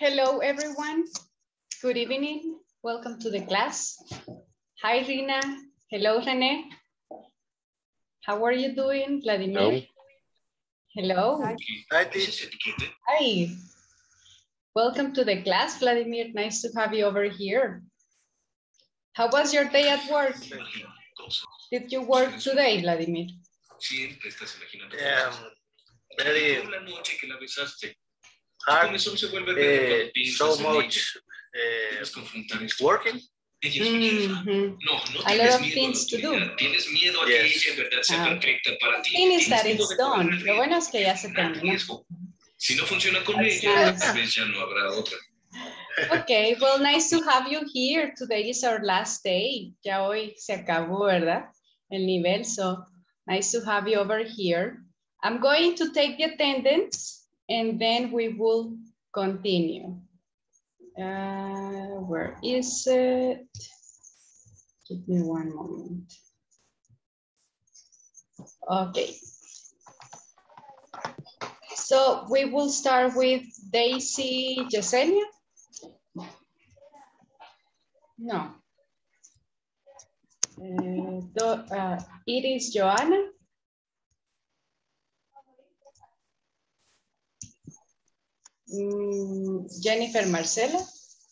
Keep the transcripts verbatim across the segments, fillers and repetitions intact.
Hello, everyone. Good evening. Welcome to the class. Hi, Rina. Hello, Rene. How are you doing, Vladimir? Hello. Hello. Hi, teacher. Hi. Welcome to the class, Vladimir. Nice to have you over here. How was your day at work? Did you work today, Vladimir? Um, very hard, uh, so much uh, working. Mm-hmm. A lot of things to do. Yes. Ah, thing is that it's done. Lo bueno es que ya se terminó. That's nice. Okay, well, nice to have you here. Today is our last day. Ya hoy se acabó, ¿verdad? El nivel, so nice to have you over here. I'm going to take the attendance and then we will continue. Uh, where is it? Give me one moment. Okay. So we will start with Daisy Yesenia. No. Uh, do, uh, Iris Joanna. Mm, Jennifer Marcela.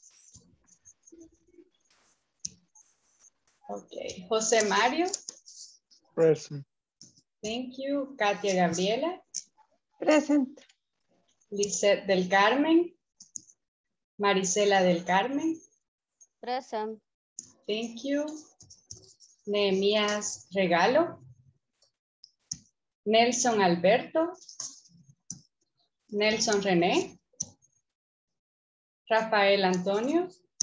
Okay. Jose Mario. Present. Thank you. Katia Gabriela. Present. Lisette del Carmen. Marisela del Carmen. Present. Thank you. Nehemías Regalo. Nelson Alberto. Nelson René. Rafael Antonio.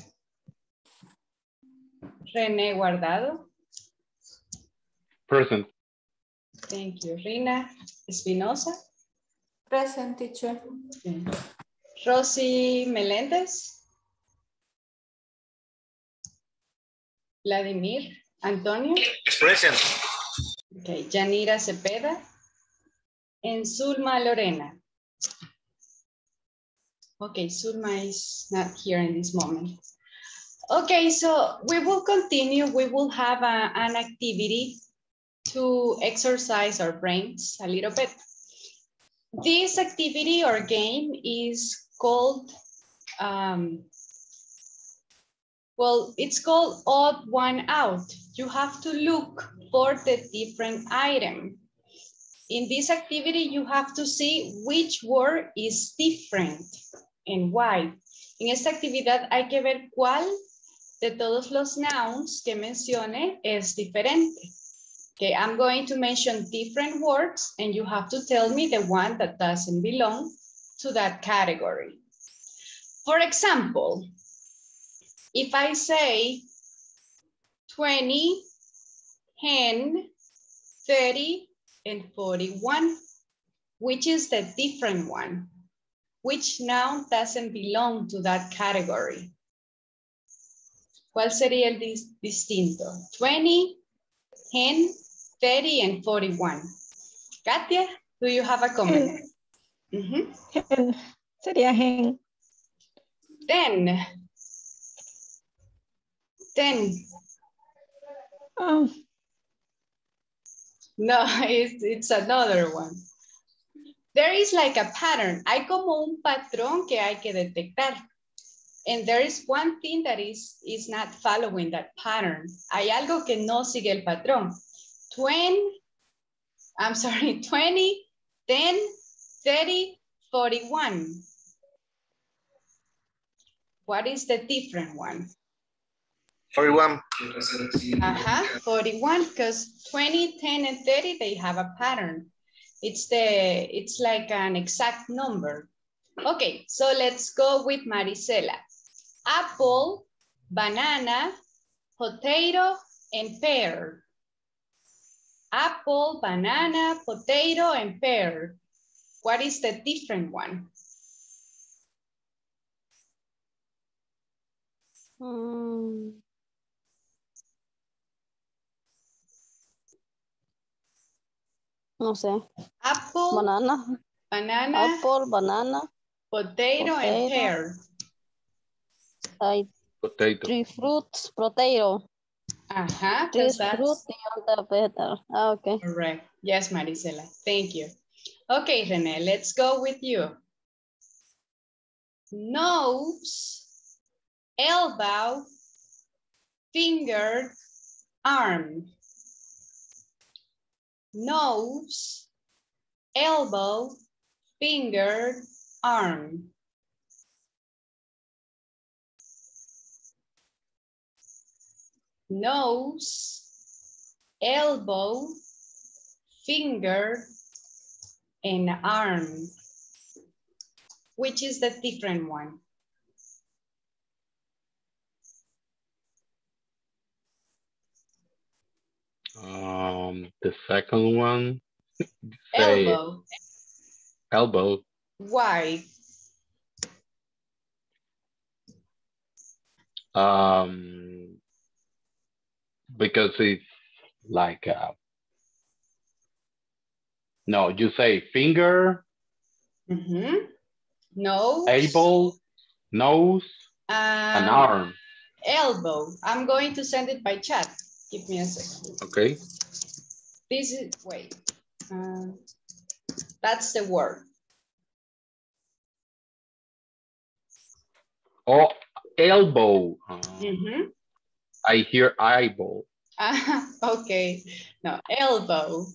René Guardado. Present. Thank you. Rina Espinosa. Present, teacher. Okay. Rosy Meléndez. Vladimir Antonio. Present. Okay. Yanira Cepeda. And Zulma Lorena. Okay, Zulma is not here in this moment. Okay, so we will continue. We will have a, an activity to exercise our brains a little bit. This activity or game is called, um, well, it's called odd one out. You have to look for the different item. In this activity, you have to see which word is different and why. En esta actividad hay que ver cuál de todos los nouns que mencione es diferente. Okay, I'm going to mention different words and you have to tell me the one that doesn't belong to that category. For example, if I say twenty, ten, thirty, and forty-one, which is the different one? Which noun doesn't belong to that category? ¿Cuál sería el dis distinto? twenty, ten, thirty, and forty-one. Katia, do you have a comment? Mm-hmm. Hen. Sería hen. ten. ten. Oh. No, it's, it's another one. There is like a pattern. Hay como un patrón que hay que detectar. And there is one thing that is, is not following that pattern. Hay algo que no sigue el patrón. twenty, I'm sorry, twenty, ten, thirty, forty-one. What is the different one? forty-one. Uh-huh, forty-one, because twenty, ten, and thirty, they have a pattern. It's the, it's like an exact number. Okay, so let's go with Marisela. Apple, banana, potato, and pear. Apple, banana, potato, and pear. What is the different one? Mm. No sé. Apple, Banana. banana, Apple, banana. potato, Potato. and pear. Like Potato. three fruits, potato. Uh-huh, Three because fruits that's beyond the petal. Ah, okay. correct. Yes, Marisela, thank you. Okay, Rene, let's go with you. Nose, elbow, finger, arm. Nose, elbow, finger, arm. Nose, elbow, finger, and arm. Which is the different one? Um, the second one. Say Elbow. elbow. Why? Um, because it's like uh, no, you say finger, Mm-hmm. Nose. elbow, nose, and Um, arm. elbow. I'm going to send it by chat. Give me a second. Okay. This is, wait. Uh, that's the word. Oh, elbow. Uh, Mm-hmm. I hear eyeball. Uh, okay. No, elbow.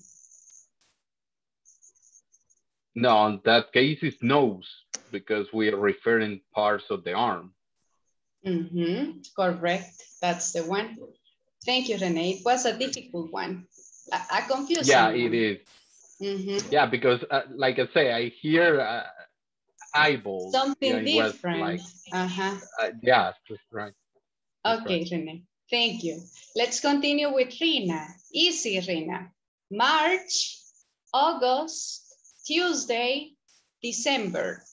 No, in that case it's nose because we are referring parts of the arm. Mm-hmm. Correct. That's the one. Thank you, Renee. It was a difficult one. A, a confusing Yeah, one. it is. Mm-hmm. Yeah, because uh, like I say, I hear uh, eyeball. Something Yeah, was different. like, Uh-huh. uh, yeah, that's right. That's Okay, right. Renee. Thank you. Let's continue with Rina. Easy, Rina. March, August, Tuesday, December.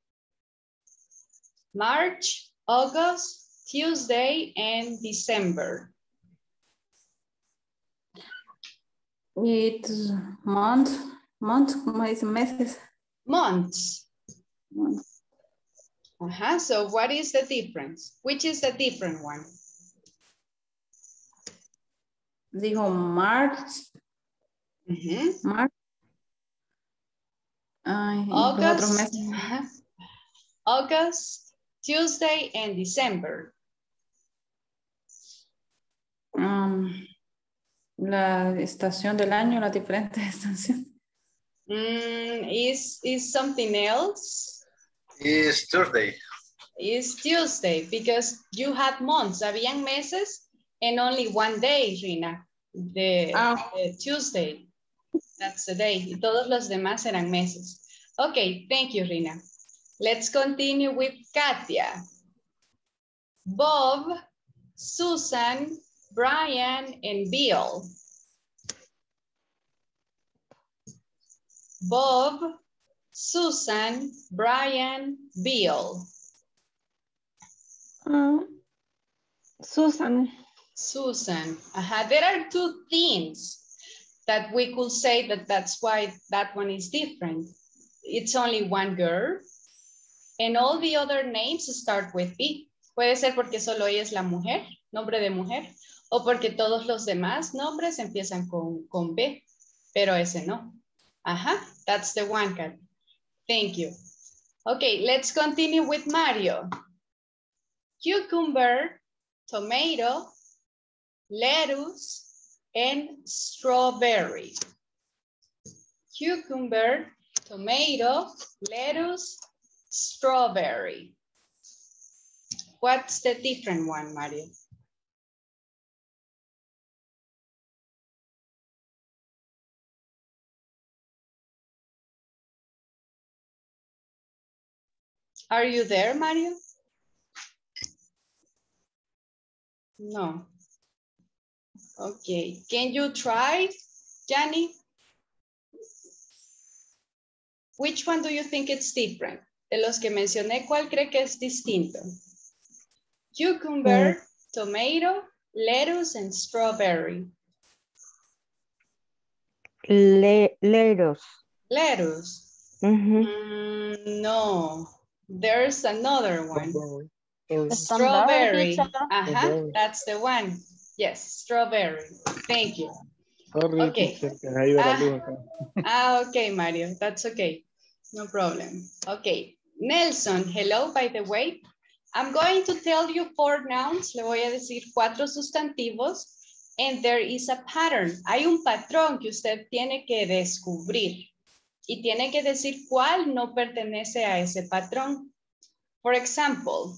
March, August, Tuesday, and December. It's month, month, como dice, meses. Months. Month. Uh-huh. So what is the difference? Which is the different one? Dijo March. Mm-hmm. March. Ay, los otros August, meses. uh-huh. August, Tuesday, and December. Um, la estación del año, las diferentes estaciones. Mm, is, is something else? It's Thursday. It's Tuesday because you had months. Habían meses and only one day, Rina. The, Ah. the Tuesday. That's the day. Y todos los demás eran meses. Okay, thank you, Rina. Let's continue with Katia. Bob, Susan, Brian, and Bill. Bob, Susan, Brian, Bill. Um, Susan. Susan. Uh-huh. There are two things that we could say that that's why that one is different. It's only one girl and all the other names start with B. Puede ser porque solo ella es la mujer, nombre de mujer, o porque todos los demás nombres empiezan con, con B, pero ese no. Ajá, that's the one, Kat. Thank you. Okay, let's continue with Mario. Cucumber, tomato, lettuce, and strawberry. Cucumber, tomato, lettuce, strawberry. What's the different one, Mario? Are you there, Mario? No. Okay, can you try, Johnny? Which one do you think it's different? De los que mencioné, ¿cuál cree que es distinto? Cucumber, mm. tomato, lettuce, and strawberry. Le lettuce. Lettuce. Mm-hmm. mm, no, there's another one. Strawberry. Strawberry. teacher. Ajá, Strawberry. that's the one. Yes, strawberry. Thank you. Sorry, Okay. teacher, que se ha ido la Ah. luz acá. Ah, okay, Mario, that's okay. No problem. Okay, Nelson, hello, by the way. I'm going to tell you four nouns. Le voy a decir cuatro sustantivos. And there is a pattern. Hay un patrón que usted tiene que descubrir. Y tiene que decir cuál no pertenece a ese patrón. For example,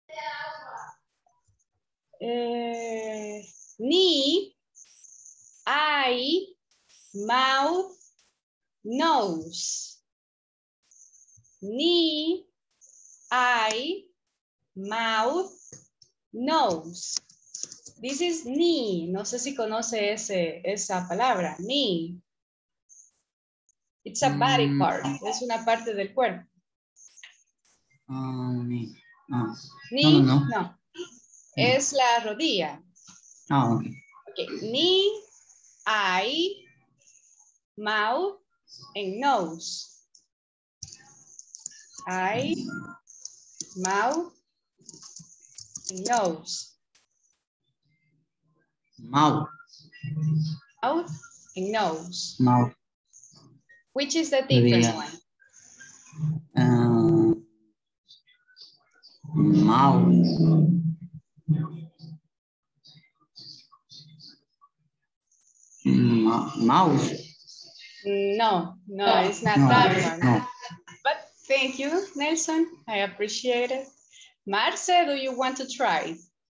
eh, knee, eye, mouth, nose. Knee, eye, mouth, nose. This is knee. No sé si conoce ese, esa palabra, knee. It's a body Mm. part. Es una parte del cuerpo. Ah, ni- no. Knee, No, no, no. no. Es la rodilla. Ah, ok. Okay. Knee, eye, mouth, and nose. Eye, mouth, and nose. Mouth. Mouth and nose. Mouth. Which is the different Yeah. one? Uh, mouth. Ma- mouse. No, no, it's not No, that one. no. But thank you, Nelson. I appreciate it. Marce, do you want to try?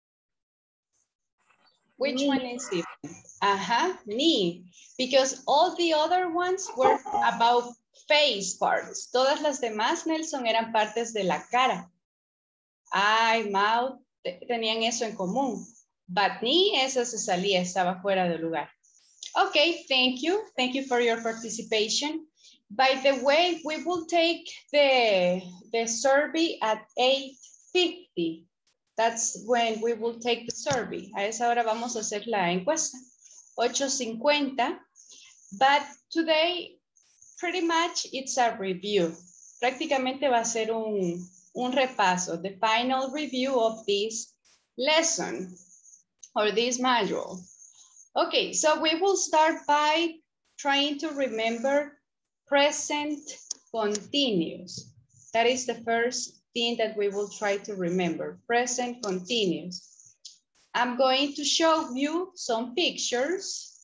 Which Knee. one is different? Uh-huh, knee. Because all the other ones were about face parts. Todas las demás, Nelson, eran partes de la cara. Eye, mouth, te- tenían eso en común. But knee, esa se salía, estaba fuera de lugar. Okay, thank you. Thank you for your participation. By the way, we will take the, the survey at eight fifty. That's when we will take the survey. A esa hora vamos a hacer la encuesta. ocho cincuenta. But today, pretty much it's a review. Prácticamente va a ser un, un repaso, the final review of this lesson or this module. Okay, so we will start by trying to remember present continuous. That is the first thing that we will try to remember, present continuous. I'm going to show you some pictures.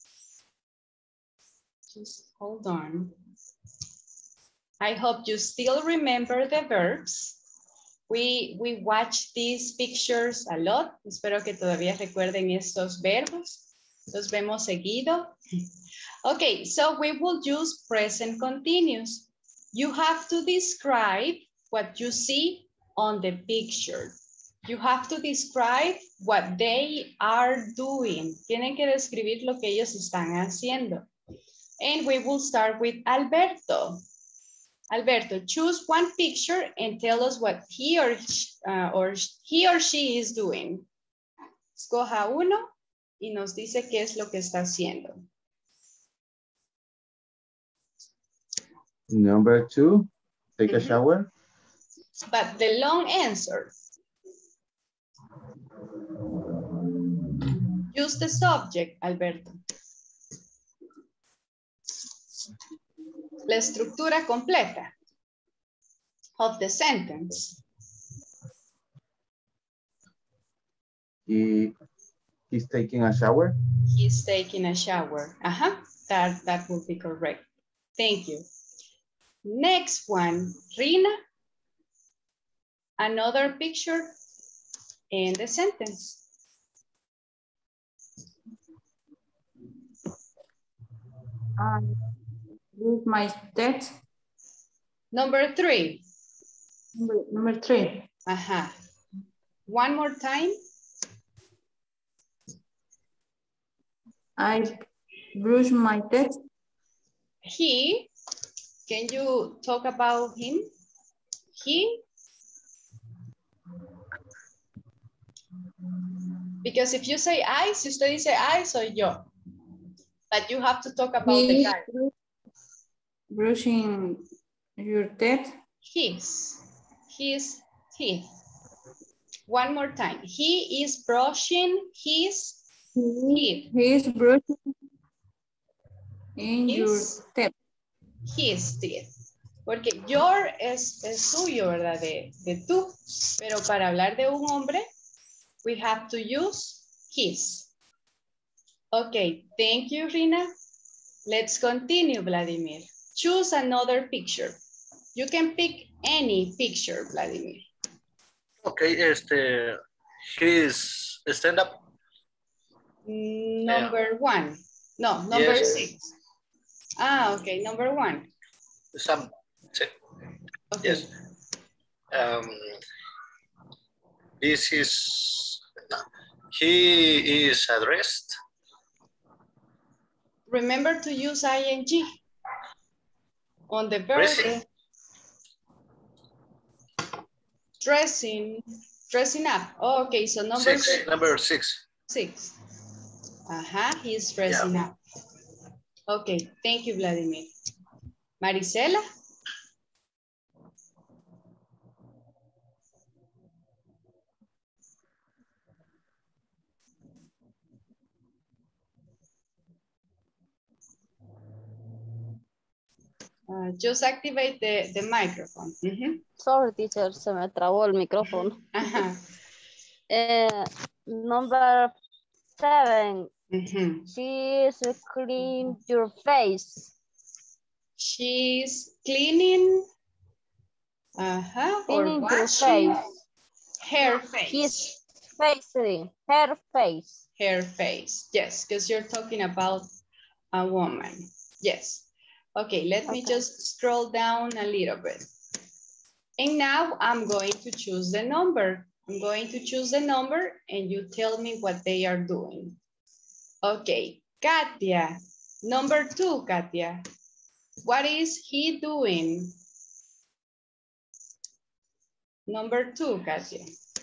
Just hold on. I hope you still remember the verbs. We, we watch these pictures a lot. Espero que todavía recuerden estos verbos. Los vemos seguido. Okay, so we will use present continuous. You have to describe what you see on the picture. You have to describe what they are doing. Tienen que describir lo que ellos están haciendo. And we will start with Alberto. Alberto, choose one picture and tell us what he or, uh, or he or she is doing. Escoja uno y nos dice qué es lo que está haciendo. Number two, take a Mhm. shower. But the long answer. Use the subject, Alberto. La estructura completa of the sentence. He, he's taking a shower. He's taking a shower. Uh-huh. That, that will be correct. Thank you. Next one, Rina. Another picture in the sentence. Um, with my dad. Number three. Number, number three. Uh-huh. One more time. I brush my teeth. He, can you talk about him? He? Because if you say I, si usted dice I, soy yo. But you have to talk about the He guy. brushing your teeth. His, his teeth. One more time. He is brushing his teeth. He is brushing in your His, teeth. his teeth. Porque your es, es suyo, ¿verdad? De, de tú. Pero para hablar de un hombre, we have to use his. Okay, thank you, Rina. Let's continue, Vladimir. Choose another picture. You can pick any picture, Vladimir. Okay, este, his stand up. Number one. No, number Yes. six. Ah, okay, number one. Some, sí. Okay. Yes. Um, this is, he is addressed. Remember to use I N G on the verb. Dressing. Dressing, dressing up. Oh, okay, so number Six, six. number six. Six. Uh-huh, he's dressing Yeah. up. Okay, thank you, Vladimir. Marisela? Uh, just activate the, the microphone. Mhm. Sorry, teacher, se me trabó el micrófono. Ajá. Eh, number seven. Mhm. She's clean your face. She's cleaning uh-huh, or Cleaning your washing face. her face. His face, her face. Her face. Yes, because you're talking about a woman. Yes. Okay, let me Okay. just scroll down a little bit. And now I'm going to choose the number. I'm going to choose the number and you tell me what they are doing. Okay, Katia. Number two, Katia. What is he doing? Number two, Katia.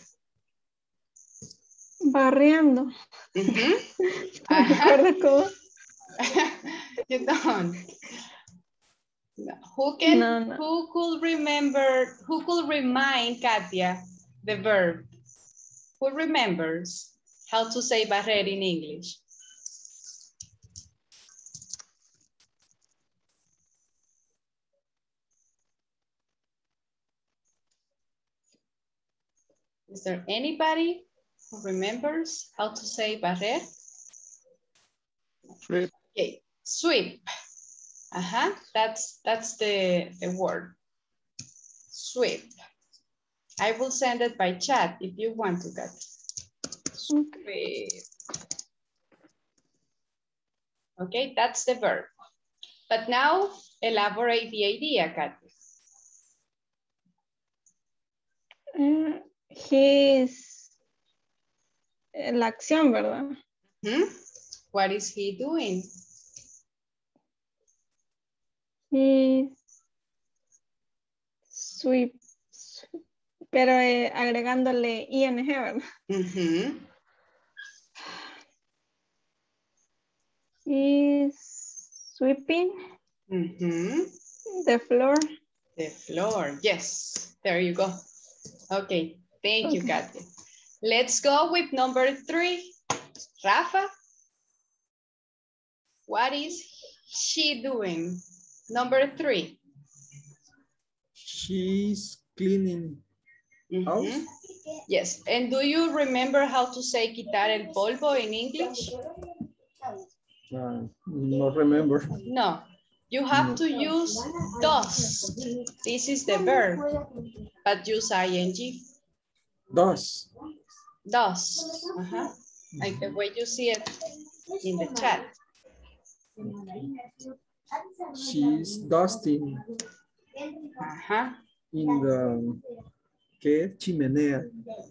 Barriendo. Mhm. ¿Me recuerdas cómo? You don't. No. Who can, No, no. who could remember, who could remind Katia the verb? Who remembers how to say barrer in English? Is there anybody who remembers how to say barrer? Sweep. Okay, sweep. Uh-huh, that's, that's the, the word. Sweep. I will send it by chat if you want to get it. Sweep. Okay, that's the verb. But now elaborate the idea, Kathy. Eh, He's la acción, ¿verdad? Hmm? What is he doing? He's sweep, sweep. Pero eh, agregándole ing, ¿verdad? Mm-hmm. He's sweeping Mm-hmm. the floor. The floor, yes. There you go. Okay, thank you, Okay. Kathy. Let's go with number three. Rafa, what is she doing? Number three. She's cleaning Mhm. house. Yes, and do you remember how to say quitar el polvo in English? Uh, not remember. No, you have No. to use dust. This is the verb, but use ing. Does. Dust, uh-huh. Like the way you see it in the chat. She's dusting Uh-huh. in the ¿qué? Chimenea.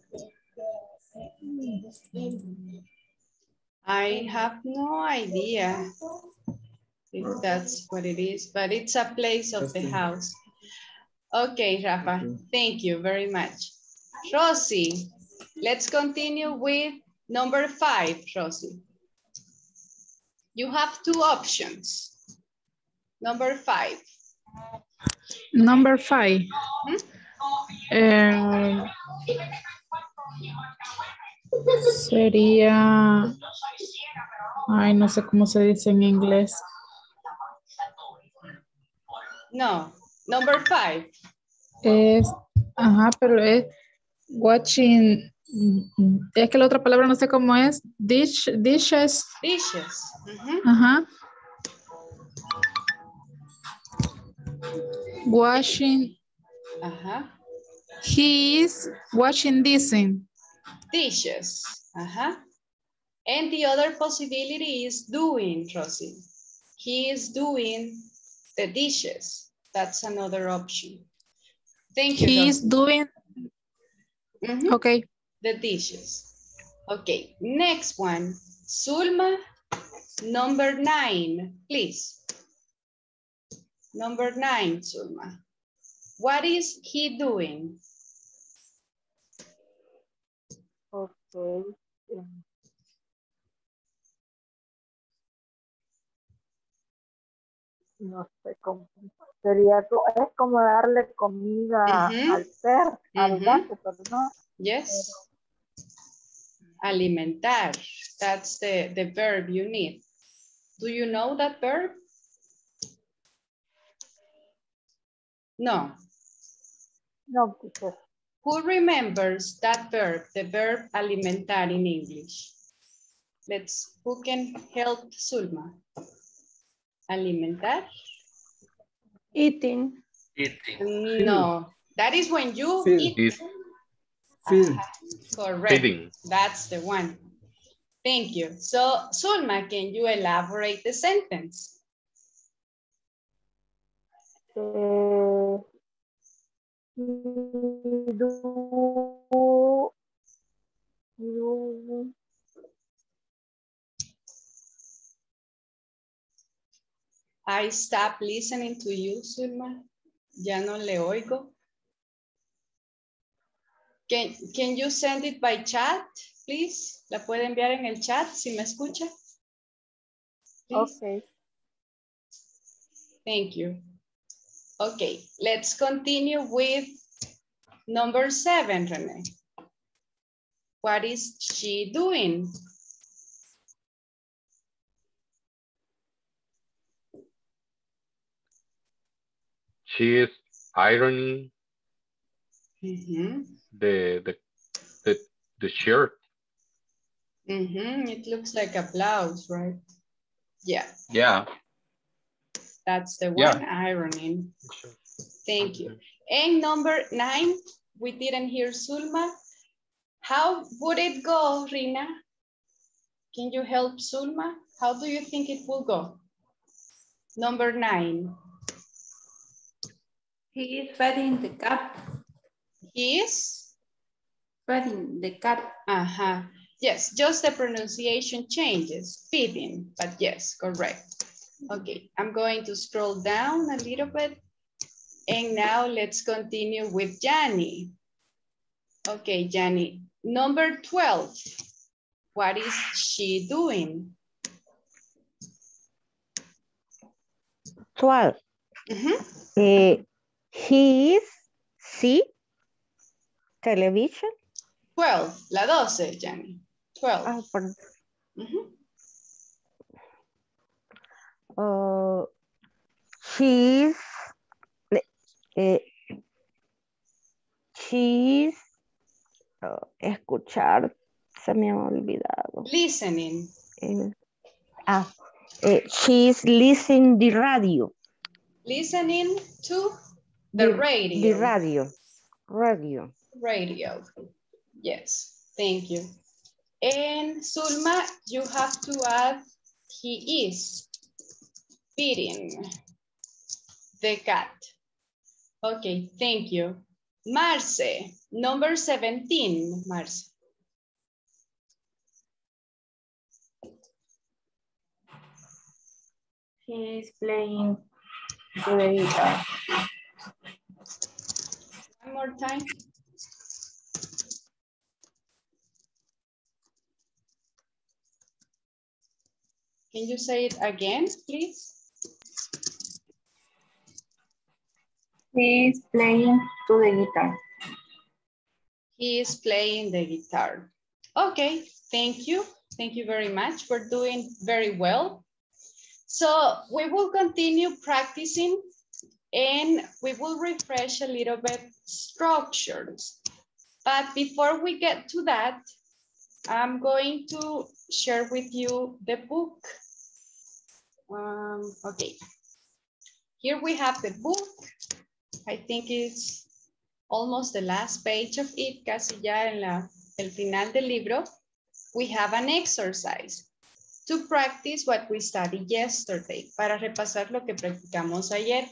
I have no idea if that's what it is, but it's a place of the house. Okay, Rafa, Okay. thank you very much. Rosie, let's continue with number five, Rosie. You have two options. Number five. Number five. Hmm? Um, Sería, ay, no sé cómo se dice en inglés. No, number five. Es, ajá, pero es watching, es que la otra palabra no sé cómo es, dish, dishes. Dishes. Uh-huh. Ajá. Washing. Uh-huh. He is washing dishes. Dishes. Uh-huh. And the other possibility is doing, Rosie. He is doing the dishes. That's another option. Thank you, He is Rosie. doing, Mm-hmm. okay. The dishes. Okay, next one. Zulma, number nine, please. Number nine, Zulma. What is he doing? Okay. No sé cómo. Sería, co- es como darle comida Mm-hmm. al perro, al Mm-hmm. gato, pero no. Yes. Alimentar. That's the, the verb you need. Do you know that verb? No. No, teacher. Who remembers that verb, the verb alimentar in English? Let's, who can help Zulma? Alimentar? Eating. Eating. No, that is when you Feed. eat. Is Feed. Ajá, correct. feeding. That's the one. Thank you. So, Zulma, can you elaborate the sentence? Eh, y do, do, I stop listening to you, Zulma. Ya no le oigo. Can, can you send it by chat, please? ¿La puede enviar en el chat si me escucha? Please. okay. Thank you. Okay, let's continue with number seven, Rene. What is she doing? She is ironing Mm-hmm. the the the the shirt. Mm-hmm. It looks like a blouse, right? Yeah, Yeah. that's the Yeah. one, ironing. Thank you. And number nine, we didn't hear Zulma. How would it go, Rina? Can you help Zulma? How do you think it will go? Number nine. He is feeding the cat. He is? Feeding the cat. Uh-huh. Yes, just the pronunciation changes, feeding, but yes, correct. Okay, I'm going to scroll down a little bit. And now let's continue with Jani. Okay, Jani, number twelve. What is she doing? twelve. Mm-hmm. Uh, he is see television. twelve, la doce, Jani. twelve. Ah, perdón. Mm-hmm. Uh, she's eh, she's uh, escuchar, se me ha olvidado. Listening. Eh, ah, eh, she's listening the radio. Listening to the, The, radio. the radio. Radio. Radio. Yes, thank you. And Zulma, you have to add he is feeding the cat. Okay, thank you. Marce, number seventeen, Marce. He is playing the guitar. One more time. Can you say it again, please? He is playing to the guitar. He is playing the guitar. Okay, thank you. Thank you very much for doing very well. So we will continue practicing and we will refresh a little bit structures. But before we get to that, I'm going to share with you the book. Um, okay, here we have the book. I think it's almost the last page of it, casi ya en la, el final del libro. We have an exercise to practice what we studied yesterday, para repasar lo que practicamos ayer.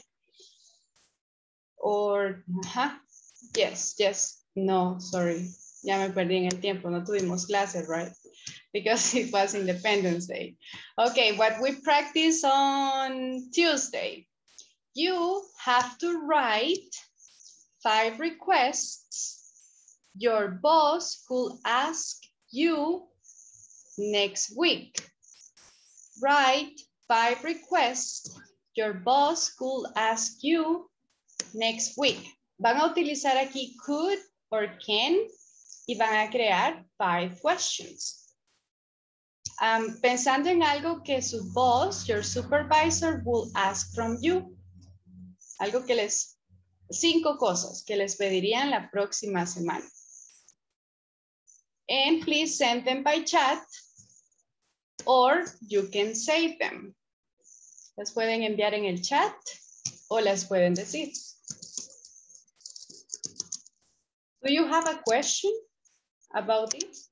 Or, uh-huh, yes, yes, no, sorry, ya me perdí en el tiempo, no tuvimos clases, right? Because it was Independence Day. Okay, what we practice on Tuesday, you have to write five requests your boss could ask you next week. Write five requests your boss could ask you next week. Van a utilizar aquí could or can y van a crear five questions. Um, pensando en algo que su boss, your supervisor, will ask from you. Algo que les, cinco cosas que les pedirían la próxima semana. And please send them by chat or you can save them. Las pueden enviar en el chat o las pueden decir. Do you have a question about this?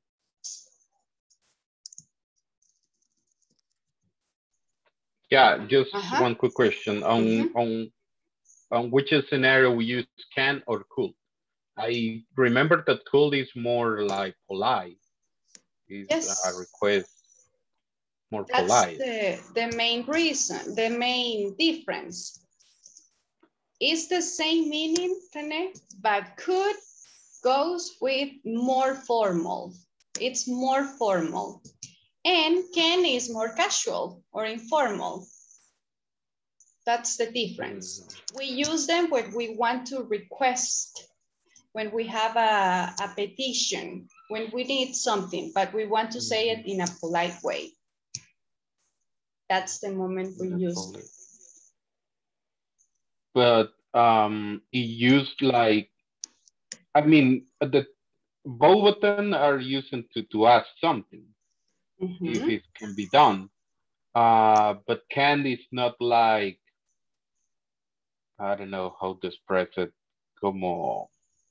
Yeah, just Uh-huh. one quick question on Mm-hmm. on on which scenario we use can or could. I remember that could is more like polite. Is Yes. a request more That's polite. the, the main reason, the main difference. It's the same meaning, Rene, but could goes with more formal. It's more formal. And can is more casual or informal. That's the difference. We use them when we want to request, when we have a, a petition, when we need something, but we want to say it in a polite way. That's the moment we use it. But um, it used like, I mean, the both of them are using to, to ask something, Mm-hmm. if it can be done. Uh, but can is not like, I don't know how to express it, como,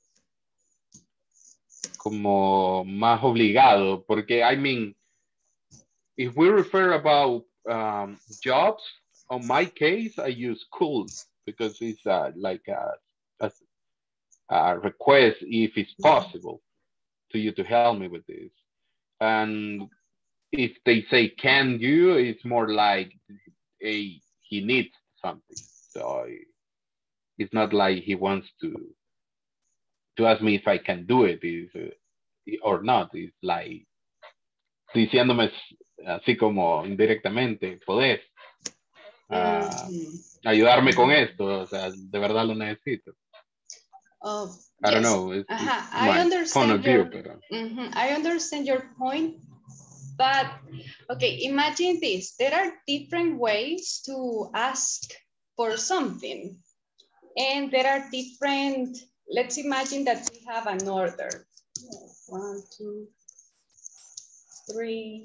como más obligado, porque I mean, if we refer about um, jobs, on my case, I use could because it's uh, like a, a, a request if it's possible to you to help me with this. And if they say, can you, it's more like, hey, he needs something. So it's not like he wants to to ask me if I can do it is, uh, or not. It's like diciéndome así como indirectamente, podés uh, Mm-hmm. ayudarme con esto, o sea, de verdad lo necesito. Oh, I don't yes. know, it's, Uh-huh. it's I my understand point of your, view. Pero... mm-hmm. I understand your point, but okay, imagine this. There are different ways to ask for something. And there are different, let's imagine that we have an order. One, two, three.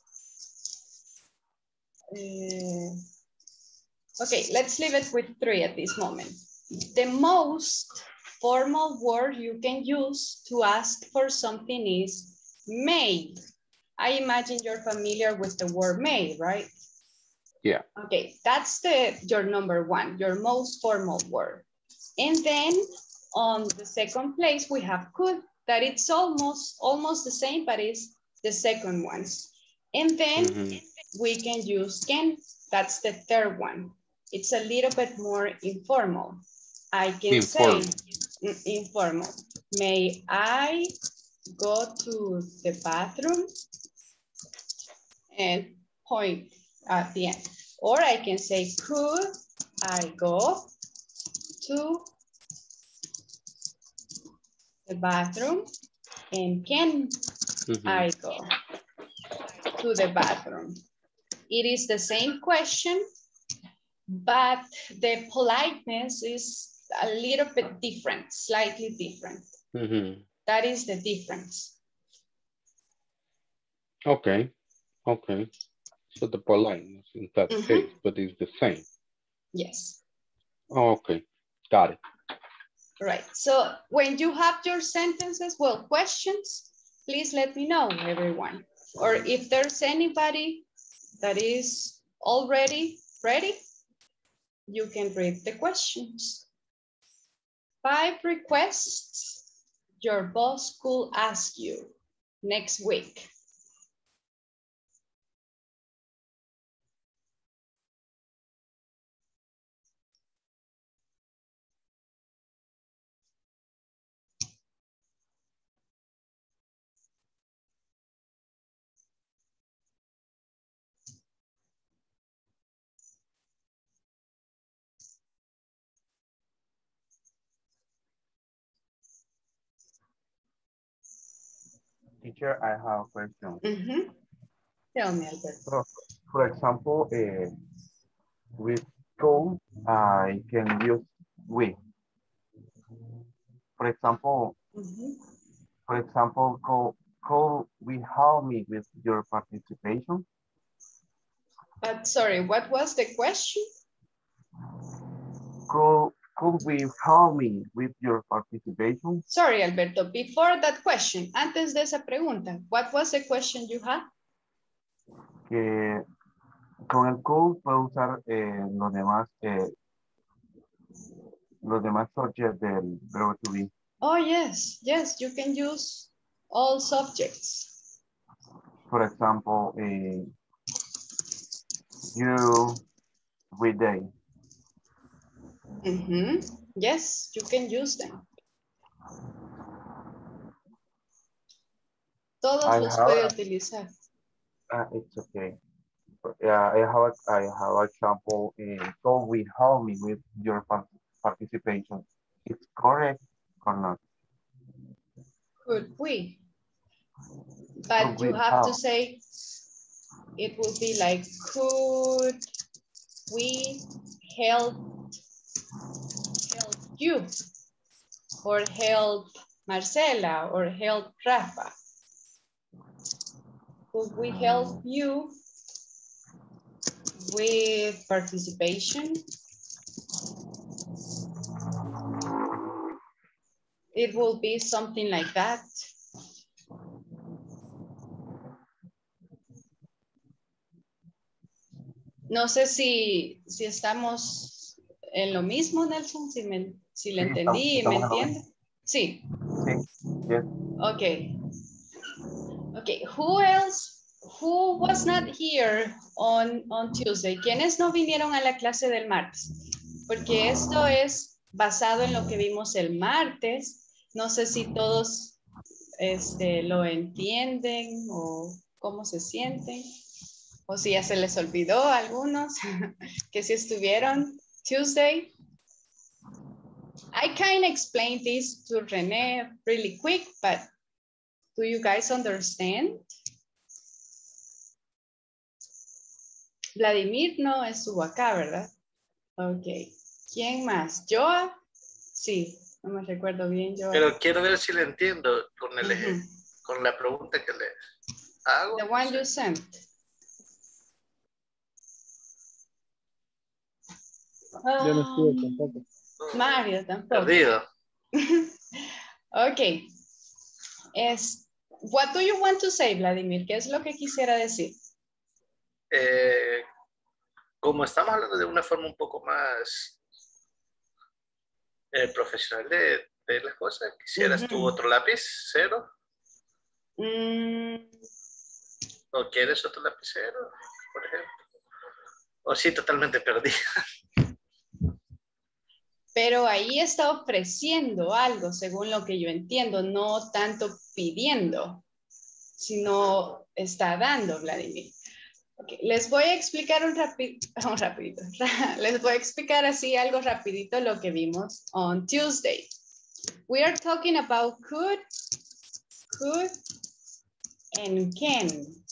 Uh, okay, let's leave it with three at this moment. The most formal word you can use to ask for something is may. I imagine you're familiar with the word may, right? Yeah. Okay, that's the your number one, your most formal word. And then on the second place, we have could, that it's almost, almost the same, but it's the second one. And then mm-hmm. we can use can, that's the third one. It's a little bit more informal. I can informal. say, mm, informal. May I go to the bathroom? And point at the end. Or I can say, could I go to the bathroom? And can Mhm. I go to the bathroom. It is the same question, but the politeness is a little bit different, slightly different. Mhm. That is the difference. Okay. Okay. So the politeness in that Mhm. case, but it's the same. Yes. Okay. Got it. Right. So when you have your sentences, well, questions, please let me know, everyone. Or if there's anybody that is already ready, you can read the questions. Five requests your boss could ask you next week. Teacher, I have a question. Mm-hmm. Tell me, Alberto. So, for example, uh, with cold, I can use with. For example, Mm-hmm. for example, could, could we help me with your participation? But sorry, what was the question? Could, could we help me with your participation? Sorry, Alberto, before that question, antes de esa pregunta, what was the question you had? Que con el could puedo usar eh, los demás, eh, los demás subjects del verbo to be. Oh, yes, yes, you can use all subjects. For example, eh, you, we, they. Mm-hmm. Yes, you can use them. Todos I los have, puede utilizar. uh, it's okay. Yeah, I have, a, I have an example. Uh, so we help me with your par- participation. It's correct or not? Could we? But Could you we have help? to say, it will be like, could we help, help you? Or help Marcela, or help Rafa? Could we help you with participation? It will be something like that. No sé si, si estamos en lo mismo, Nelson, si, me, si le Sí, entendí y estamos, me estamos en lo entiende. Sí. Sí, yes. Okay. Okay, who else, who was not here on, on Tuesday? ¿Quiénes no vinieron a la clase del martes? Porque esto es basado en lo que vimos el martes. No sé si todos este, lo entienden o cómo se sienten. O si ya se les olvidó a algunos que si estuvieron Tuesday. I kind of explained this to René really quick, but do you guys understand? Vladimir no estuvo acá, ¿verdad? Ok. ¿Quién más? ¿Joa? Sí, no me recuerdo bien, Joa. Pero quiero ver si le entiendo con, el, Uh-huh. con la pregunta que le hago. The one you sent. Yo no estuve Um, tampoco. Mario tampoco. Perdido. Ok. Es, what do you want to say, Vladimir? ¿Qué es lo que quisiera decir? Eh, como estamos hablando de una forma un poco más eh, profesional de, de las cosas, ¿quisieras Uh-huh. tú otro lápiz? ¿Cero? Mm, ¿O quieres otro lapicero, por ejemplo? ¿O sí, totalmente perdida? pero ahí está ofreciendo algo, según lo que yo entiendo, no tanto pidiendo, sino está dando, Vladimir. Okay. Les voy a explicar un, rapi un rapidito. Les voy a explicar así algo rapidito lo que vimos on Tuesday. We are talking about could, could, and can.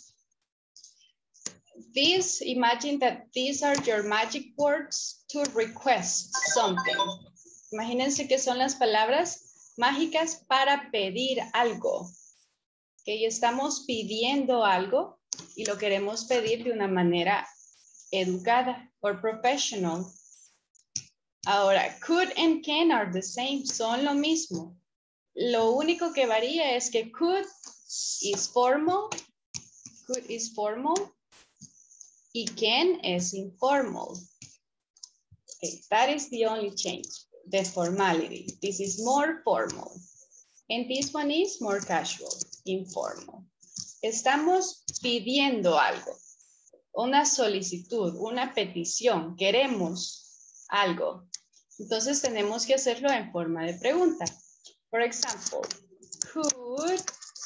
These, imagine that these are your magic words to request something. Imagínense que son las palabras mágicas para pedir algo. Que estamos pidiendo algo y lo queremos pedir de una manera educada or professional. Ahora, could and can are the same, son lo mismo. Lo único que varía es que could is formal, could is formal, y can is informal. Okay, that is the only change, the formality. This is more formal. And this one is more casual, informal. Estamos pidiendo algo, una solicitud, una petición, queremos algo. Entonces tenemos que hacerlo en forma de pregunta. For example, could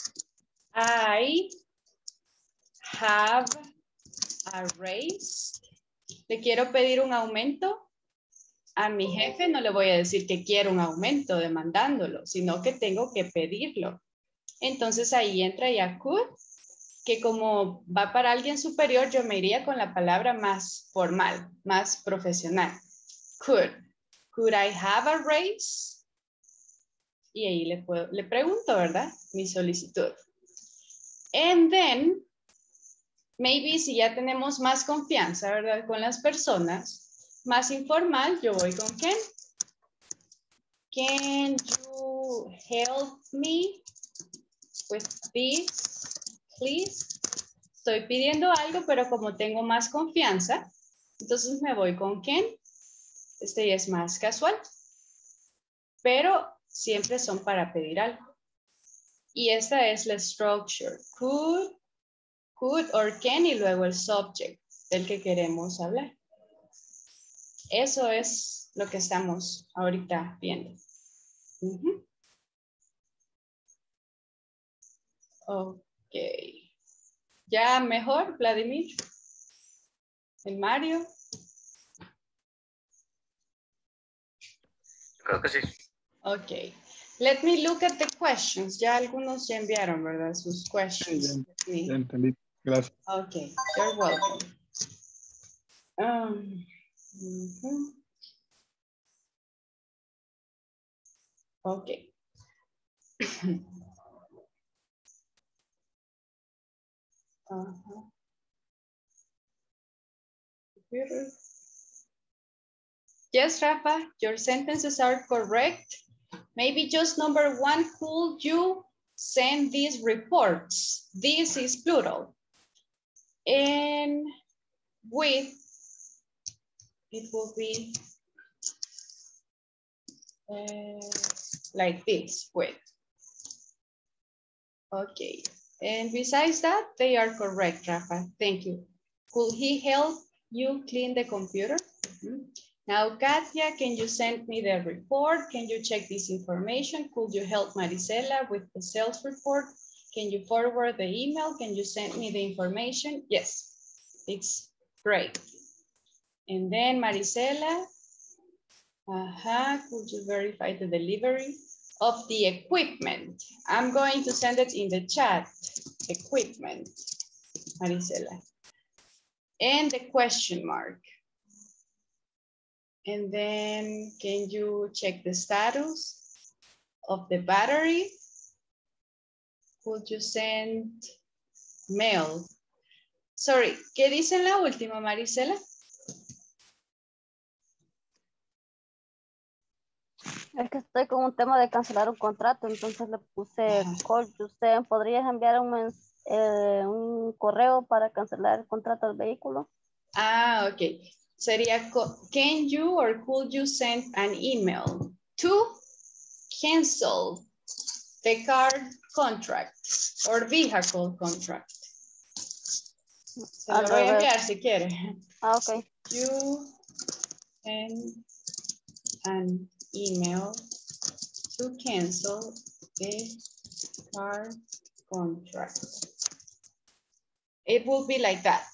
I have a raise? ¿Le quiero pedir un aumento? A mi jefe no le voy a decir que quiero un aumento demandándolo, sino que tengo que pedirlo. Entonces ahí entra ya could, que como va para alguien superior, yo me iría con la palabra más formal, más profesional. Could. Could I have a raise? Y ahí le, puedo, le pregunto, ¿verdad? Mi solicitud. And then, maybe si ya tenemos más confianza, ¿verdad? Con las personas, más informal, yo voy con can. Can you help me with this, please? Estoy pidiendo algo, pero como tengo más confianza, entonces me voy con can. Este ya es más casual, pero siempre son para pedir algo. Y esta es la structure. Could, could or can y luego el subject del que queremos hablar. Eso es lo que estamos ahorita viendo. Uh-huh. Ok. ¿Ya mejor, Vladimir? ¿El Mario? Creo que sí. Ok. Let me look at the questions. Ya algunos ya enviaron, ¿verdad? Sus questions. Sí, ya entendí. Gracias. Ok. You're welcome. Um, uh-huh. Ok. Uh-huh. Yes, Rafa, your sentences are correct. Maybe just number one, could you send these reports? This is plural. And with, it will be uh, like this, with. Okay. And besides that, they are correct, Rafa. Thank you. Could he help you clean the computer? Mm-hmm. Now, Katia, can you send me the report? Can you check this information? Could you help Marisela with the sales report? Can you forward the email? Can you send me the information? Yes, it's great. And then Marisela, uh-huh, could you verify the delivery of the equipment? I'm going to send it in the chat, equipment, Marisela. And the question mark. And then can you check the status of the battery? Could you send mail? Sorry, ¿qué dice en la última, Marisela? Es que estoy con un tema de cancelar un contrato, entonces le puse call. ¿Usted podría enviar un, eh, un correo para cancelar el contrato del vehículo? Ah, ok. Sería, can you or could you send an email to cancel the car contract or vehicle contract? Se lo voy a enviar si quiere. Ah, ok. You send an email to cancel the car contract. It will be like that.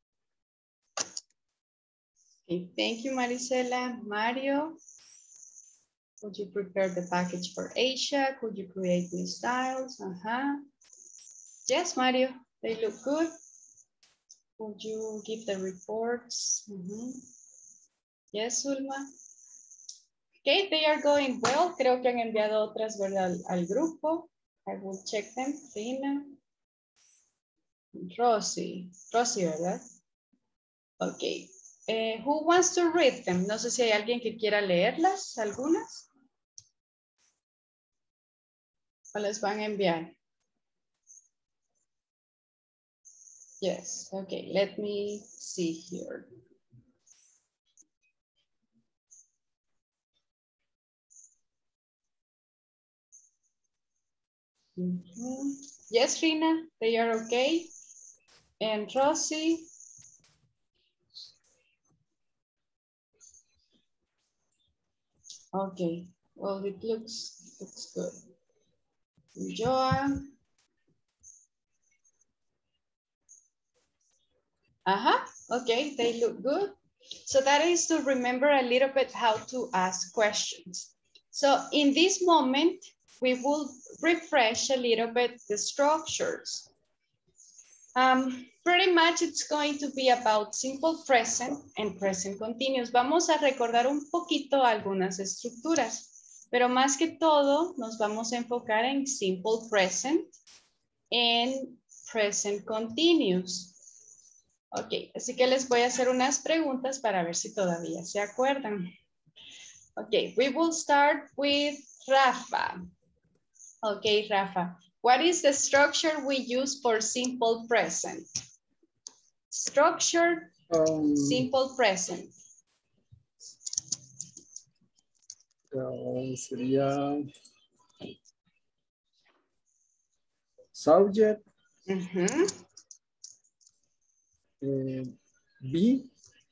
Okay, thank you, Marisela. Mario, could you prepare the package for Asia? Could you create new styles? Uh-huh. Yes, Mario, they look good. Would you give the reports? Mm-hmm. Yes, Zulma. Okay, they are going well. Creo que han enviado otras, ¿verdad? Al, al grupo. I will check them. Rina. Rosy. Rosy, ¿verdad? Ok. Eh, who wants to read them? No sé si hay alguien que quiera leerlas, algunas. ¿O les van a enviar? Yes, okay. Let me see here. Mm-hmm. Yes, Rina, they are okay. And Rosie. Okay, well, it looks, looks good. Joan. Uh-huh, okay, they look good. So that is to remember a little bit how to ask questions. So in this moment, we will refresh a little bit the structures. Um, pretty much it's going to be about simple present and present continuous. Vamos a recordar un poquito algunas estructuras, pero más que todo nos vamos a enfocar en simple present and present continuous. Ok, así que les voy a hacer unas preguntas para ver si todavía se acuerdan. Ok, we will start with Rafa. Ok, Rafa. What is the structure we use for simple present? Structure, Um, simple present. uh, sería subject, Uh-huh. eh, be,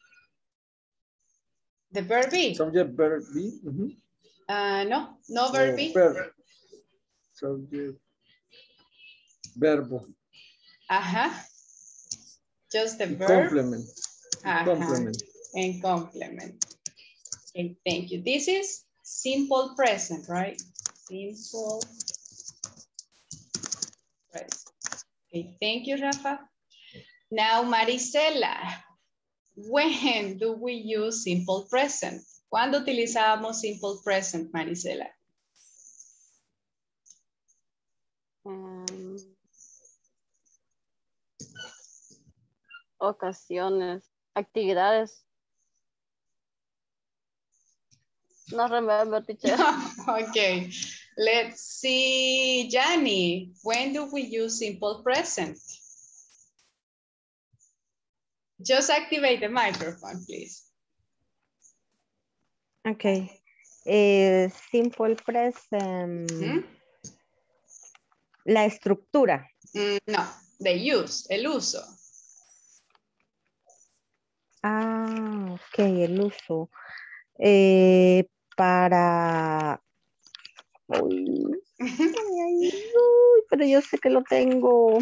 The verb be. subject, verb, be. Uh-huh. Uh, no, no verb Oh, be. verb. Subject, verbo. Ajá. Just the Y verb. complement. Ajá. Complement. And complement. Okay, thank you. This is simple present, right? Simple present. Okay, thank you, Rafa. Now, Marisela, when do we use simple present? ¿Cuándo utilizábamos simple present, Marisela? Um, ocasiones, actividades. No remember, teacher. Okay, let's see, Jani, when do we use simple present? Just activate the microphone, please. Okay. Eh, simple present. ¿Mm? La estructura. Mm, no, the use, el uso. Ah, ok, el uso. Eh, para... Uy, ay, ay, uy, pero yo sé que lo tengo.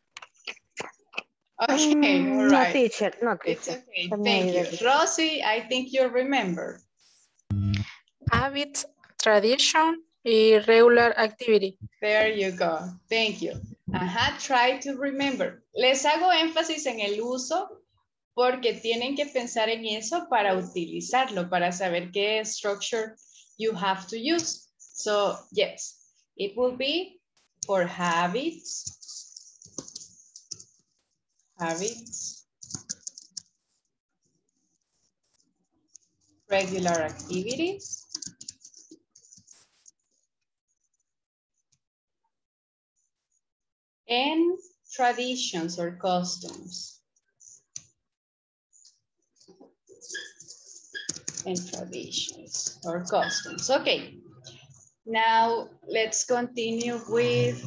Okay, Mm, all no, right. teacher, no, It's teacher. okay, Se me thank ha you. ido. Rosie, I think you remember. Habits, tradition y regular activity. There you go. Thank you. Ajá, try to remember. Les hago énfasis en el uso porque tienen que pensar en eso para utilizarlo, para saber qué structure you have to use. So, yes, it will be for habits, habits, regular activities, and traditions or customs. And traditions or customs. Okay, now let's continue with,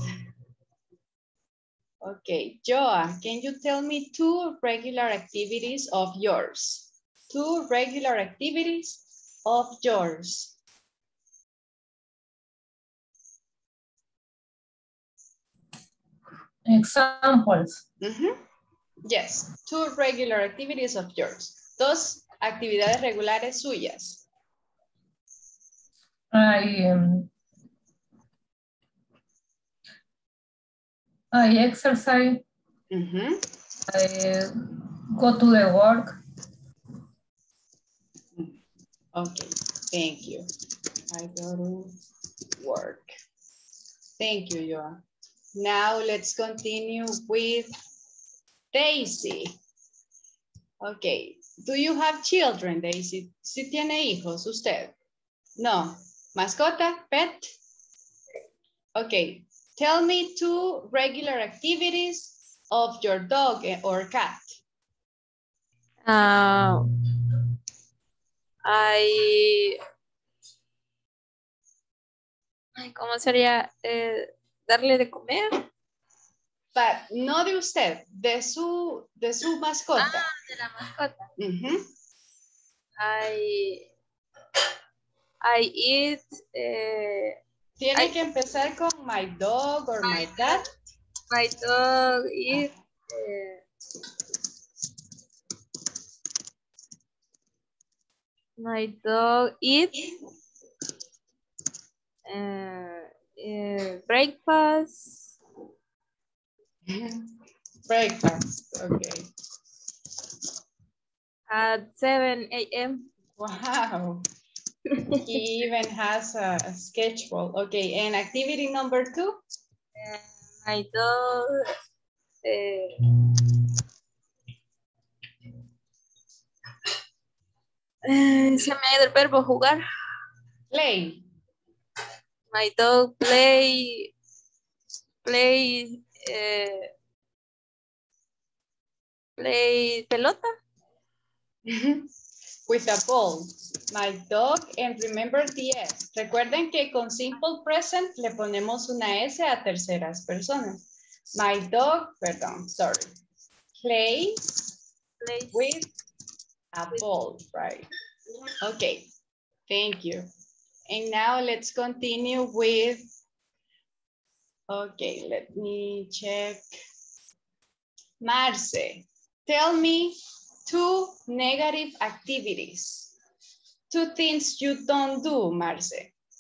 okay, Joa, can you tell me two regular activities of yours? Two regular activities of yours. Examples. Mm-hmm. Yes, two regular activities of yours. Dos actividades regulares suyas. I um, I exercise. Mm-hmm. I go to the work. Okay, thank you. I go to work. Thank you, Joa. Now let's continue with Daisy. Okay, do you have children, Daisy? ¿Sí tiene hijos usted? No. ¿Mascota? ¿Pet? Okay, tell me two regular activities of your dog or cat. Uh, I, ¿cómo sería? Eh, darle de comer. But no de usted, de su, de su mascota. Ah, de la mascota. Uh-huh. I, I eat. Eh, Tiene I, que empezar con my dog or my, my cat. My dog eat. Eh, my dog eat. Uh, uh, breakfast. Breakfast, okay. At seven A M Wow. He even has a, a schedule. Okay, and activity number two? Uh, my dog. Uh, uh, se me ha ido el verbo jugar. Play. My dog play. Play. Uh, play pelota. With a ball. My dog, and remember the S. Recuerden que con simple present le ponemos una S a terceras personas. My dog, perdón, sorry. Plays, plays with a with ball, right? Okay, thank you. And now let's continue with, okay, let me check. Marce, tell me two negative activities. Two things you don't do, Marce.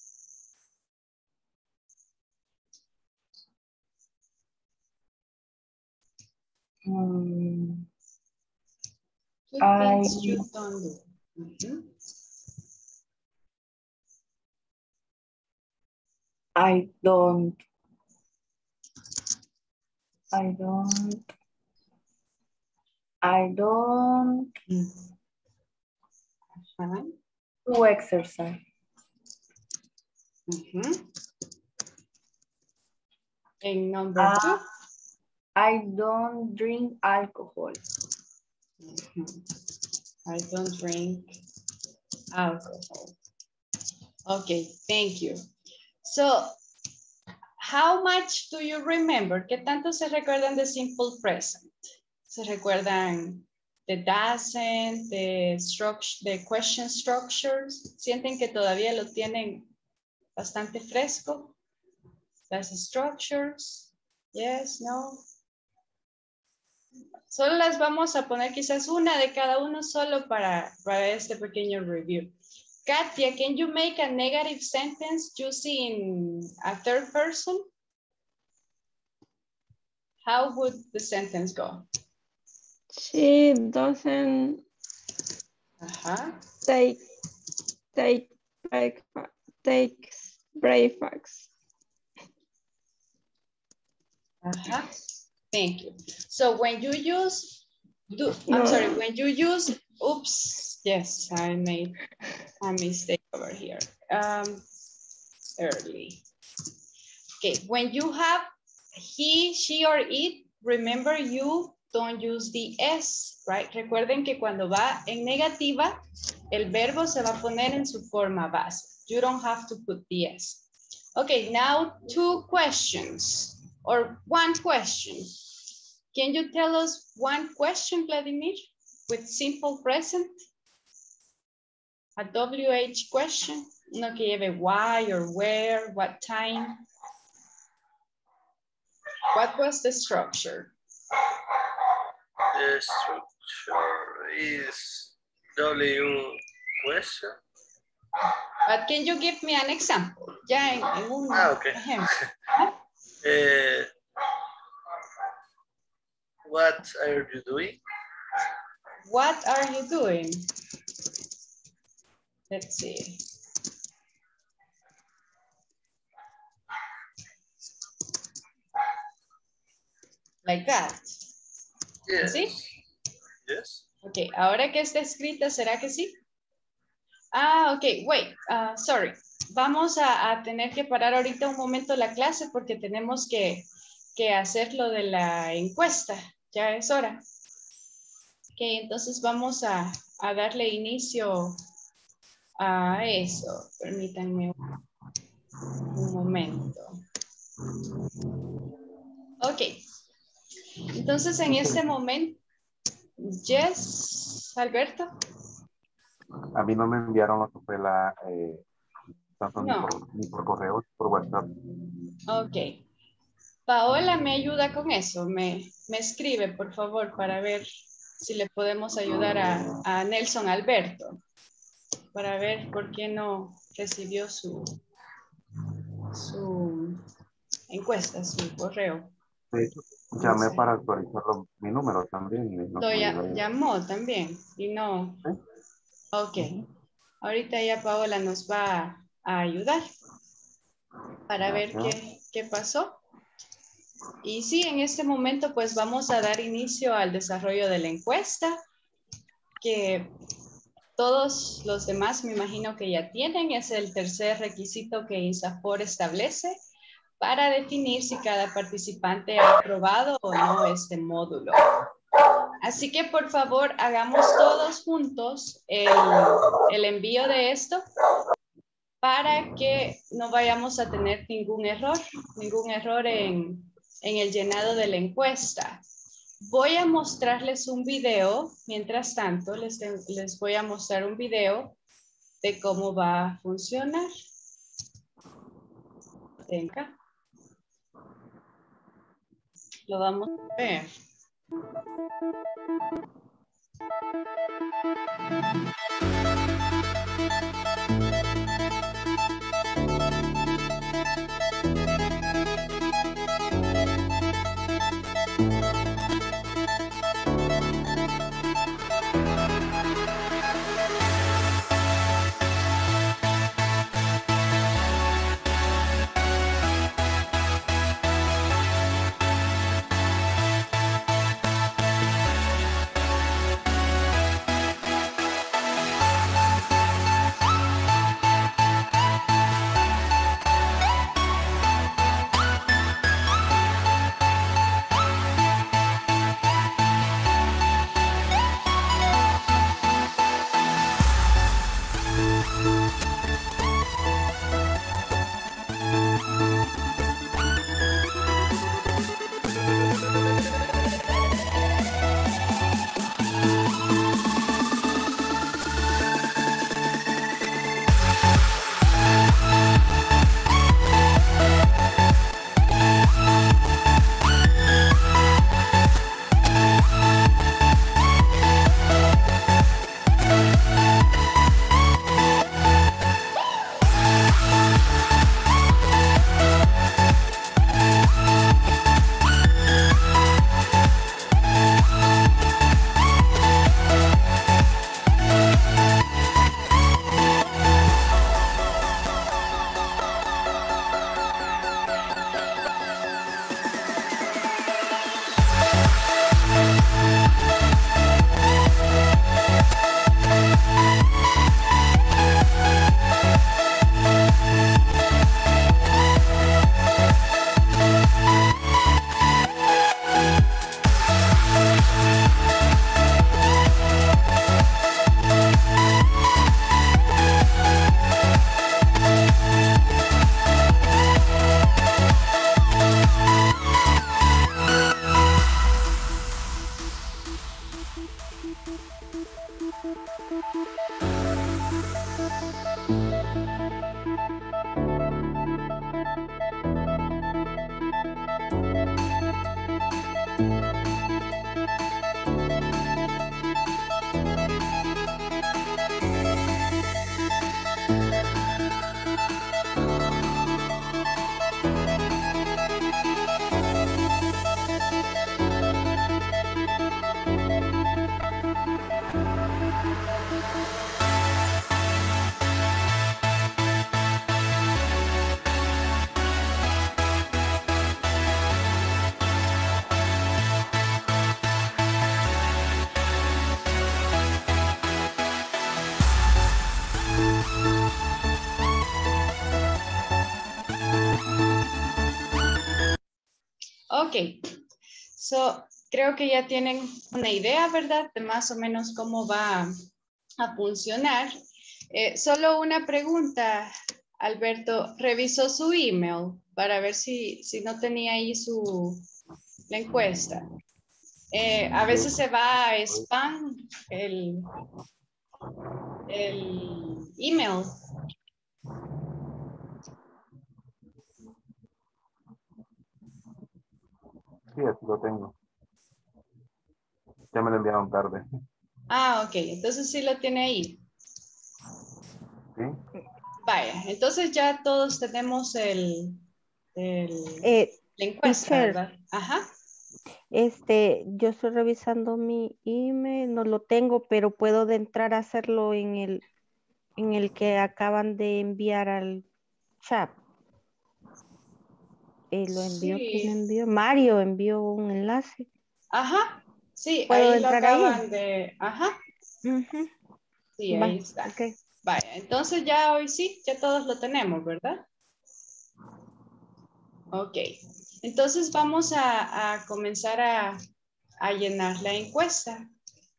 Um, Two I, things you don't do. Mm-hmm. I don't. I don't. I don't uh-huh. do exercise. Mm-hmm. And number uh, two? I don't drink alcohol. Mm-hmm. I don't drink alcohol. Okay, thank you. So, how much do you remember? ¿Qué tanto se recuerdan de simple present? ¿Se recuerdan de doesn't, de, de question structures? ¿Sienten que todavía lo tienen bastante fresco? Las structures, yes, no. Solo las vamos a poner quizás una de cada uno solo para, para este pequeño review. Katia, can you make a negative sentence using a third person? How would the sentence go? She doesn't uh-huh. take take breakfast. Takes breakfast. Uh-huh. Thank you. So when you use, do, No. I'm sorry, when you use, oops, yes, I made a mistake over here. Um, early. Okay, when you have he, she, or it, remember you don't use the S, right? Recuerden que cuando va en negativa, el verbo se va a poner en su forma base. You don't have to put the S. Okay, now two questions. Or one question. Can you tell us one question, Vladimir, with simple present? A W H question, uno que lleve why or where, what time. What was the structure? The structure is W question. But can you give me an example? Ya en, en un ah, okay. ejemplo. uh, What are you doing? What are you doing? Let's see. Like that. Yes. ¿Sí? Yes. Ok, ahora que está escrita, ¿será que sí? Ah, ok, wait, uh, sorry. Vamos a, a tener que parar ahorita un momento la clase porque tenemos que, que hacer lo de la encuesta. Ya es hora. Ok, entonces vamos a, a darle inicio a eso. Permítanme un momento. Ok. Entonces en este momento, yes, Alberto. A mí no me enviaron lo que fue la, eh, tanto No. ni, por, ni por correo ni por WhatsApp. Ok. Paola me ayuda con eso. Me, me escribe, por favor, para ver si le podemos ayudar a, a Nelson Alberto. Para ver por qué no recibió su, su encuesta, su correo. De hecho, llamé para actualizar lo- mi número también. y no Lo se me ya- iba a- llamó también y no. ¿Sí? Ok. Ahorita ya Paola nos va a, a ayudar para ver qué, qué pasó. Y sí, en este momento pues vamos a dar inicio al desarrollo de la encuesta que todos los demás me imagino que ya tienen. Es el tercer requisito que INSAFORP establece para definir si cada participante ha aprobado o no este módulo. Así que por favor hagamos todos juntos el, el envío de esto para que no vayamos a tener ningún error, ningún error en, en el llenado de la encuesta. Voy a mostrarles un video, mientras tanto les, les voy a mostrar un video de cómo va a funcionar. Venga. Lo vamos a ver. Ok. So, creo que ya tienen una idea, ¿verdad? De más o menos cómo va a funcionar. Eh, solo una pregunta, Alberto. ¿Revisó su email para ver si, si no tenía ahí su la encuesta? Eh, a veces se va a spam el, el email. Sí, aquí lo tengo. Ya me lo enviaron tarde. Ah, ok. Entonces sí lo tiene ahí. ¿Sí? Vaya, entonces ya todos tenemos el, el Eh, la encuesta, teacher, ¿verdad? Ajá. este, yo estoy revisando mi email, no lo tengo, pero puedo de entrar a hacerlo en el, en el que acaban de enviar al chat. Eh, lo envió, ¿quién Sí. envió? Mario envió un enlace. Ajá. Sí, ¿Puedo ahí lo entrar ahí? acaban de... Ajá. Ujú. Sí, Va, ahí está. ok. Vaya, entonces ya hoy sí, ya todos lo tenemos, ¿verdad? Ok. Entonces vamos a, a comenzar a, a llenar la encuesta.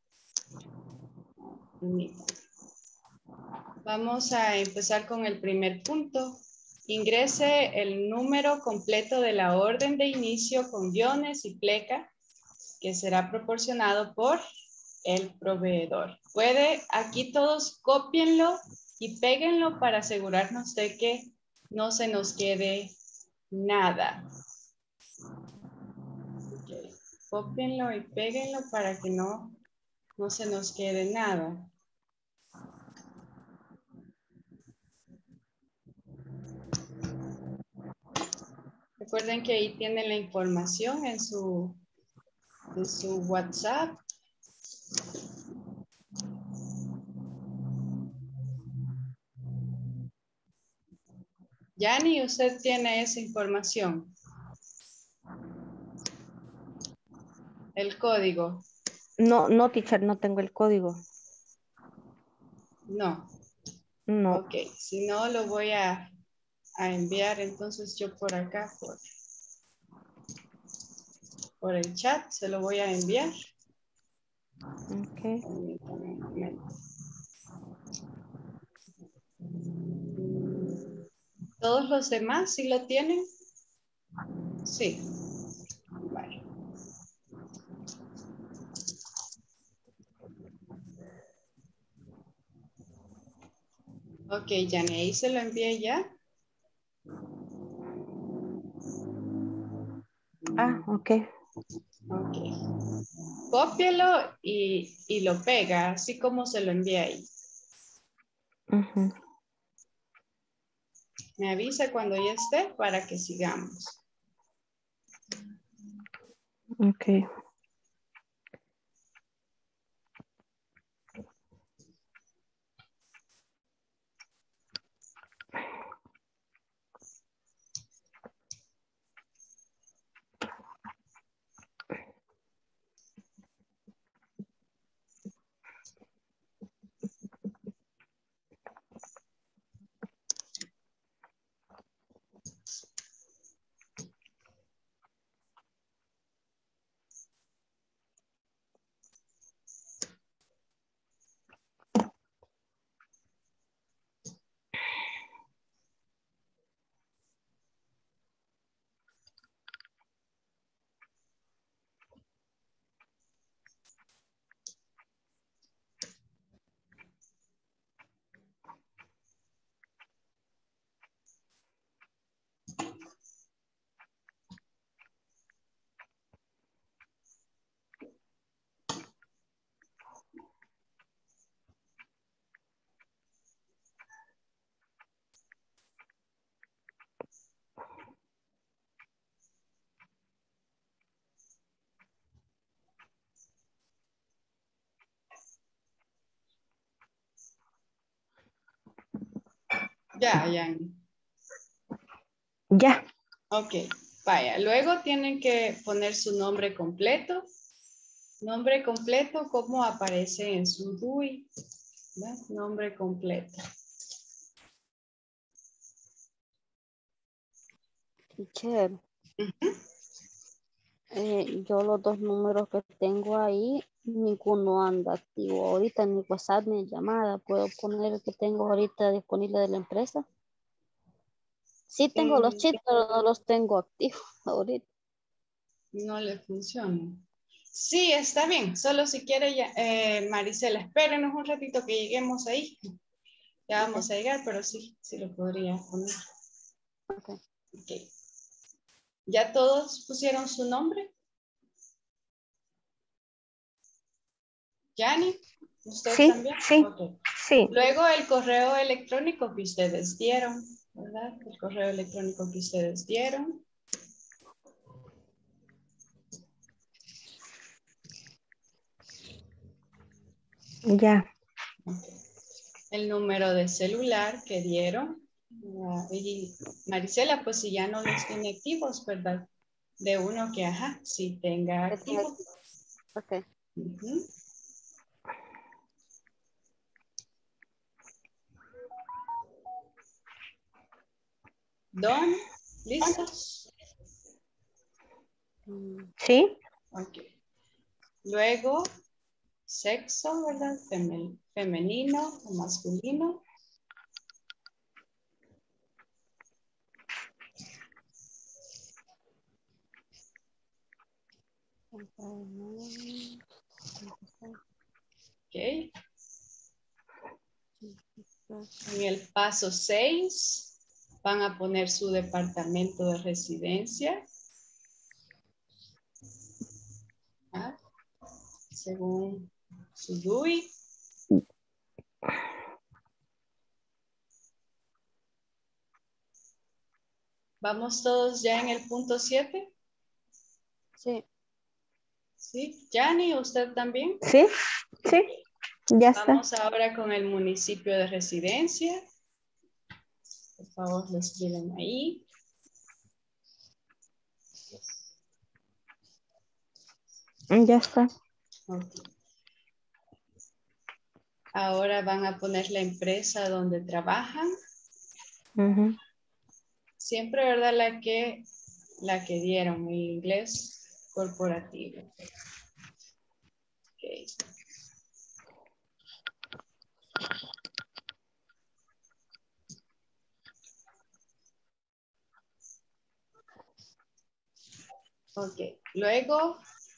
Vamos a empezar con el primer punto. Ingrese el número completo de la orden de inicio con guiones y pleca que será proporcionado por el proveedor. Puede, aquí todos cópienlo y péguenlo para asegurarnos de que no se nos quede nada. Okay. Cópienlo y péguenlo para que no, no se nos quede nada. Recuerden que ahí tienen la información en su, en su WhatsApp. Yani, usted tiene esa información. El código. No, no, teacher, no tengo el código. No. No. Ok, si no lo voy a, a enviar entonces yo por acá, por, por el chat, se lo voy a enviar. Ok. Permítame un momento. ¿Todos los demás sí lo tienen? Sí. Vale. Ok, Jane, ahí se lo envié ya. Ah, ok. Ok. Cópielo y, y lo pega, así como se lo envié ahí. Ujú. Me avisa cuando ya esté para que sigamos. Ok. Ya, Jane. Ya. Ok, vaya. Luego tienen que poner su nombre completo. Nombre completo, como aparece en su D U I. ¿Ves? Nombre completo. Teacher. Uh-huh. Eh, yo los dos números que tengo ahí, ninguno anda activo ahorita, ni WhatsApp ni llamada. ¿Puedo poner el que tengo ahorita disponible de la empresa? Sí tengo los Mm, chips, pero no los tengo activos ahorita. no le funciona. Sí, está bien. Solo si quiere, ya, eh, Maricela, espérenos un ratito que lleguemos ahí. Ya vamos a llegar, pero sí, sí lo podría poner. Okay. Ok. ¿Ya todos pusieron su nombre? ¿Yani? ¿Usted Sí, también? sí, Ok. sí. Luego el correo electrónico que ustedes dieron, ¿verdad? El correo electrónico que ustedes dieron. Ya. El número de celular que dieron. Uh, y Marisela, pues si ya no los tiene activos, ¿verdad? De uno que, ajá, sí tenga activo. Ok. Uh-huh. Don, ¿listos? Sí. Ok. Luego, sexo, ¿verdad? Femen- femenino o masculino. Ok. En el paso seis van a poner su departamento de residencia. ¿Ah? Según su D U I. ¿Vamos todos ya en el punto siete? Sí. ¿Sí? ¿Yani, usted también? Sí, sí. Ya está. Vamos ahora con el municipio de residencia. Por favor, lo escriben ahí. Ya está. Okay. Ahora van a poner la empresa donde trabajan. Uh-huh. Siempre, ¿verdad? La que, la que dieron en inglés corporativo. Okay. Ok. Luego,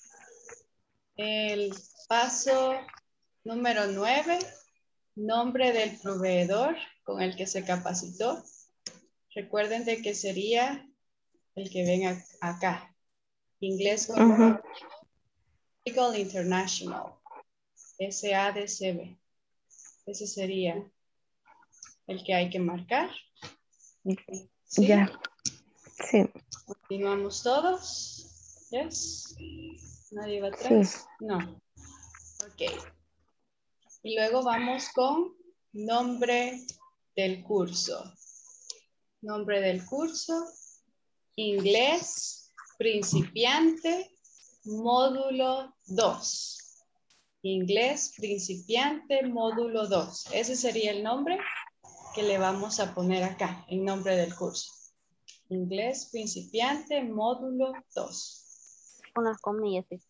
el paso número nueve, nombre del proveedor con el que se capacitó. Recuerden de que sería el que ven a- acá. Inglés Uh-huh. Legal International. S A D C B. Ese sería el que hay que marcar. ¿Sí? Ya. Sí. Continuamos todos. Yes. ¿Nadie va atrás? Sí. No. Ok. Y luego vamos con nombre del curso. Nombre del curso. Inglés principiante, módulo dos. Inglés principiante, módulo dos. Ese sería el nombre que le vamos a poner acá, en nombre del curso. Inglés principiante, módulo dos. Unas comillas, sí.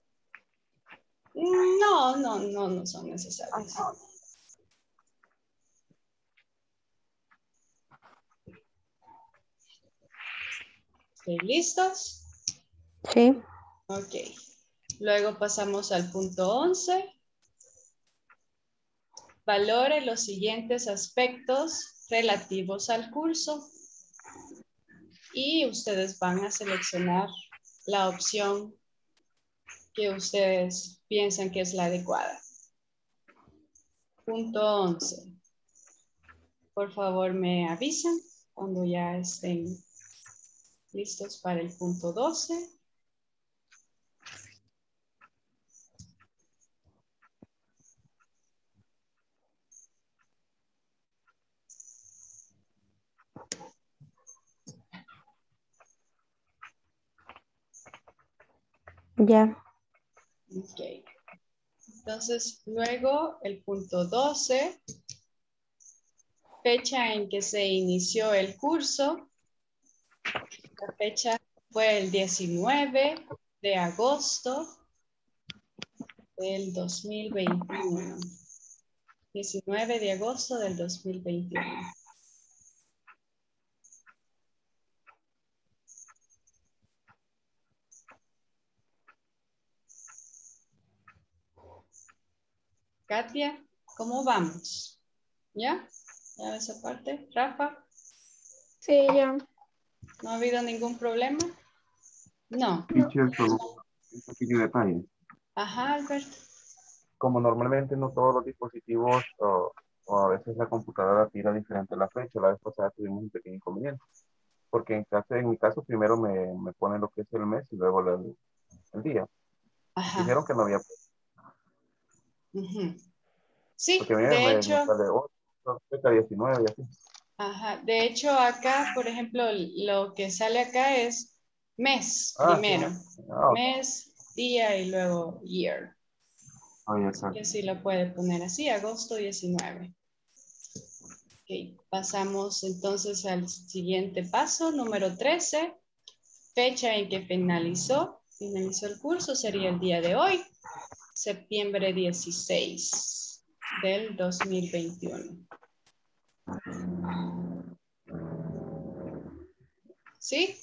No, no, no, no son necesarias. ¿Okay, listos? Sí. Ok. Luego pasamos al punto once. Valore los siguientes aspectos relativos al curso. Y ustedes van a seleccionar la opción que ustedes piensan que es la adecuada. Punto once. Por favor, me avisan cuando ya estén listos para el punto doce. Ya. Ok. Entonces, luego el punto doce. Fecha en que se inició el curso. La fecha fue el diecinueve de agosto del dos mil veintiuno. diecinueve de agosto del dos mil veintiuno. Katia, ¿cómo vamos? ¿Ya? ¿Ya esa parte? Rafa. Sí, ya. ¿No ha habido ningún problema? No. Teacher, solo un pequeño detalle. Ajá, Alberto. Como normalmente no todos los dispositivos o, o a veces la computadora tira diferente la fecha, la vez pasada tuvimos un pequeño inconveniente. Porque en, caso, en mi caso primero me, me pone lo que es el mes y luego el, el día. Ajá. Dijeron que no había. Uh-huh. Sí, Porque a mí de me, hecho. me sale oh, fecha diecinueve y así. Ajá, de hecho acá, por ejemplo, lo que sale acá es mes Ah, primero. sí. Ah, okay. Mes, día y luego year. Oh, yeah, Así que sí lo puede poner así, agosto diecinueve. Ok, pasamos entonces al siguiente paso, número trece. Fecha en que finalizó, finalizó el curso sería el día de hoy, septiembre dieciséis del dos mil veintiuno. ¿Sí?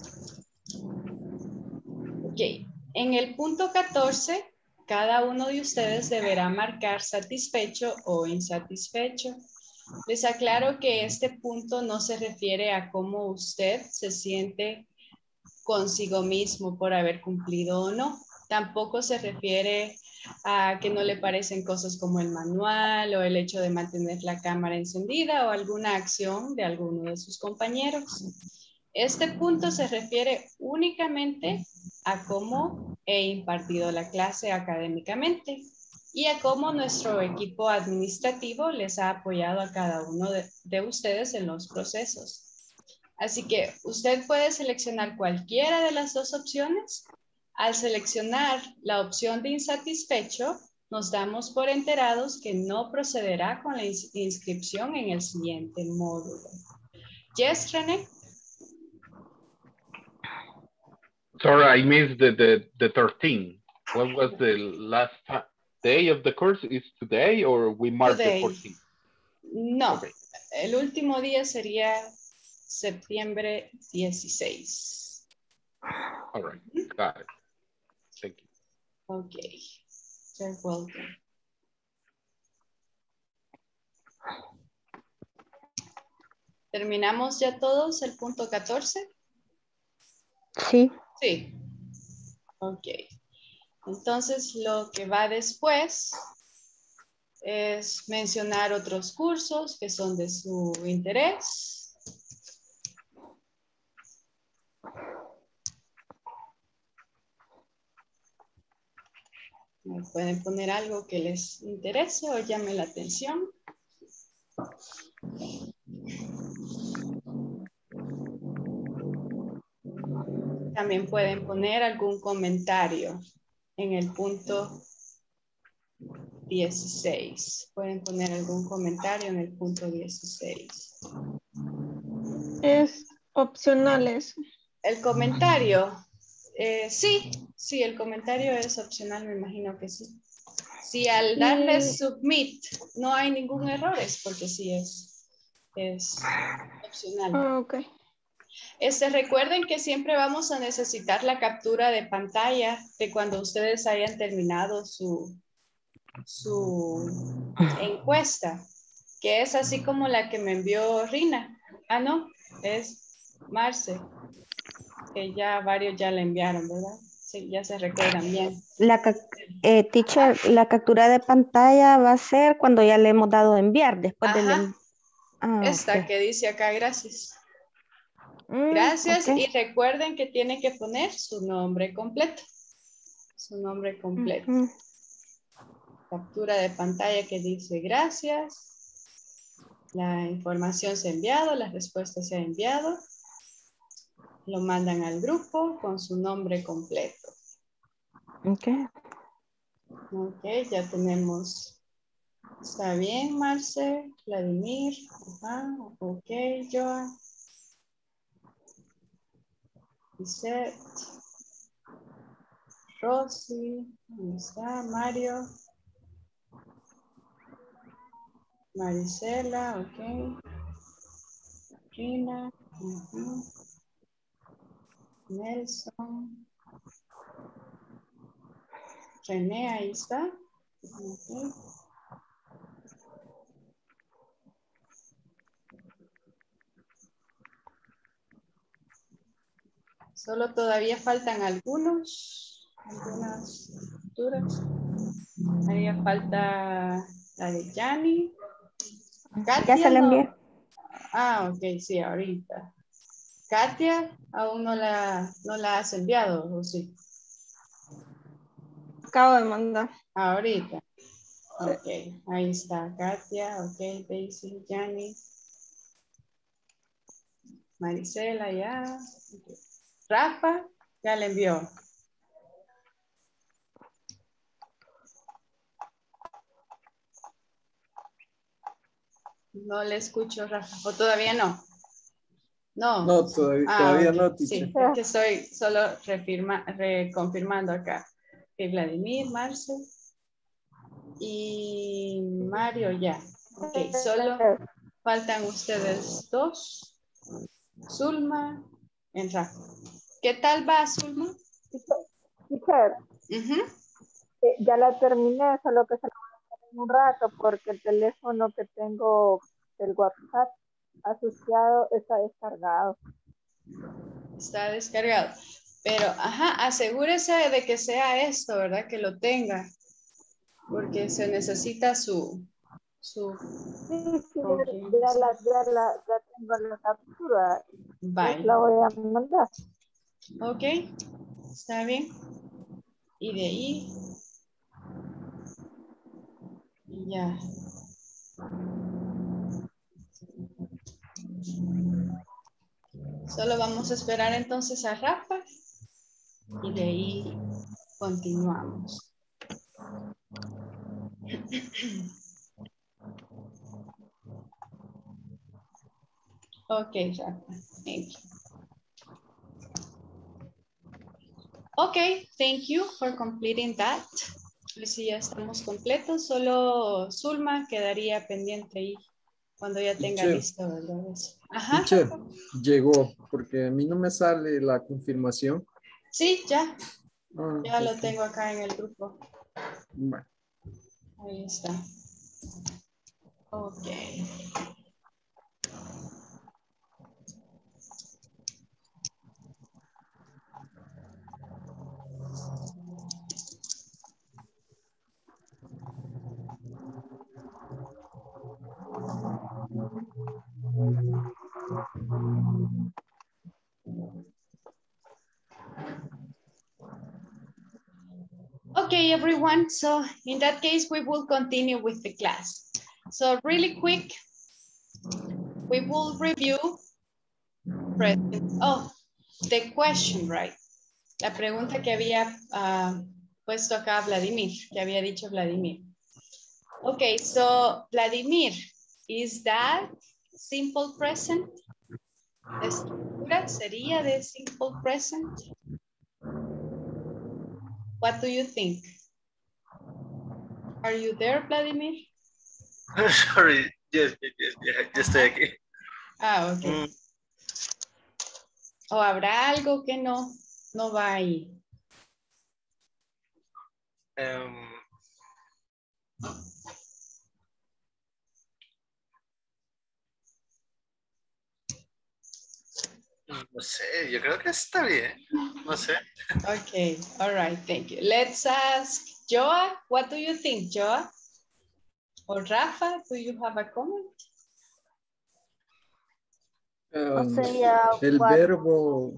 Ok, en el punto catorce, cada uno de ustedes deberá marcar satisfecho o insatisfecho. Les aclaro que este punto no se refiere a cómo usted se siente consigo mismo por haber cumplido o no. Tampoco se refiere a que no le parecen cosas como el manual o el hecho de mantener la cámara encendida o alguna acción de alguno de sus compañeros. Este punto se refiere únicamente a cómo he impartido la clase académicamente y a cómo nuestro equipo administrativo les ha apoyado a cada uno de, de ustedes en los procesos. Así que usted puede seleccionar cualquiera de las dos opciones. Al seleccionar la opción de insatisfecho, nos damos por enterados que no procederá con la ins- inscripción en el siguiente módulo. Yes, René? Sorry, I missed the, the, the thirteen. What was the last day of the course? Is today or we mark Today. the fourteen? No, Okay. el último día sería septiembre dieciséis. All right, got it. Thank you. Okay, you're welcome. ¿Terminamos ya todos el punto catorce? Sí. Sí. Ok. Entonces, lo que va después es mencionar otros cursos que son de su interés. Me pueden poner algo que les interese o llame la atención. También pueden poner algún comentario en el punto dieciséis. Pueden poner algún comentario en el punto dieciséis. Es opcional eso. El comentario, eh, sí, sí, el comentario es opcional, me imagino que sí. Si al darle Y- submit no hay ningún error, es porque sí es, es opcional. Ah, ok. Este, recuerden que siempre vamos a necesitar la captura de pantalla de cuando ustedes hayan terminado su, su encuesta, que es así como la que me envió Rina. Ah, no, es Marce, que ya varios ya la enviaron, ¿verdad? Sí, ya se recuerdan bien. La, ca- eh, teacher, la captura de pantalla va a ser cuando ya le hemos dado a enviar, después del... Ajá, en- Ah, esta ok. que dice acá, gracias. Mm, Gracias, ok. y recuerden que tiene que poner su nombre completo. Su nombre completo. Ujú. Captura de pantalla que dice gracias. La información se ha enviado, la respuesta se ha enviado. Lo mandan al grupo con su nombre completo. Ok. Ok, ya tenemos. Está bien, Marce, Vladimir. Ajá, ok, Joa. Lisette. Rosy, ahí está, Mario. Marisela, ok. Gina, uh-huh. Nelson. René, ahí está. Okay. Solo todavía faltan algunos, algunas culturas. Haría falta la de Yanni. Ya se la no. envié. Ah, ok, sí, ahorita. Katia, aún no la, no la has enviado, ¿o sí? Acabo de mandar. Ahorita. Ok, ahí está. Katia, ok, Daisy, Yanni. Marisela, ya. Okay. Rafa, ya le envió. No le escucho, Rafa. ¿O todavía no? No. No, todavía, Ah, todavía okay. no, teacher. Sí, es que estoy solo refirma, reconfirmando acá. Que Vladimir, Marcel y Mario ya. Ok, solo faltan ustedes dos. Zulma y Rafa. ¿Qué tal va, Zulma? Teacher, Uh-huh. eh, ya la terminé, solo que se la voy a hacer en un rato porque el teléfono que tengo del WhatsApp asociado está descargado. Está descargado. Pero, ajá, asegúrese de que sea esto, ¿verdad? Que lo tenga. Porque se necesita su... su Sí, sí, ya, ya la, ya, la, ya tengo la captura. Bye. La voy a mandar. Ok, está bien. Y de ahí... Ya. Solo vamos a esperar entonces a Rafa. Y de ahí continuamos. Okay, Rafa. Thank you. Okay, thank you for completing that. Pues ya estamos completos. Solo Zulma quedaría pendiente ahí cuando ya tenga Teacher. listo, ¿verdad? Ajá. Teacher, llegó, porque a mí no me sale la confirmación. Sí, ya. Ah, Ya lo ok. tengo acá en el grupo. Bueno. Ahí está. Ok. Okay, everyone. So in that case, we will continue with the class. So really quick, we will review present. Oh, the question, right? La pregunta que había uh, puesto acá Vladimir, que había dicho Vladimir. Okay, so Vladimir, is that simple present? ¿La estructura sería de simple present? What do you think? Are you there, Vladimir? Sorry, yes, yes, yes, yes, ya estoy aquí. Ah, ok. Mm. ¿O habrá algo que no, no va ahí? Um, no sé, yo creo que está bien. No sé. Okay, all right, thank you. Let's ask Joa. What do you think, Joa? Or Rafa, do you have a comment? Um, sería el what verbo,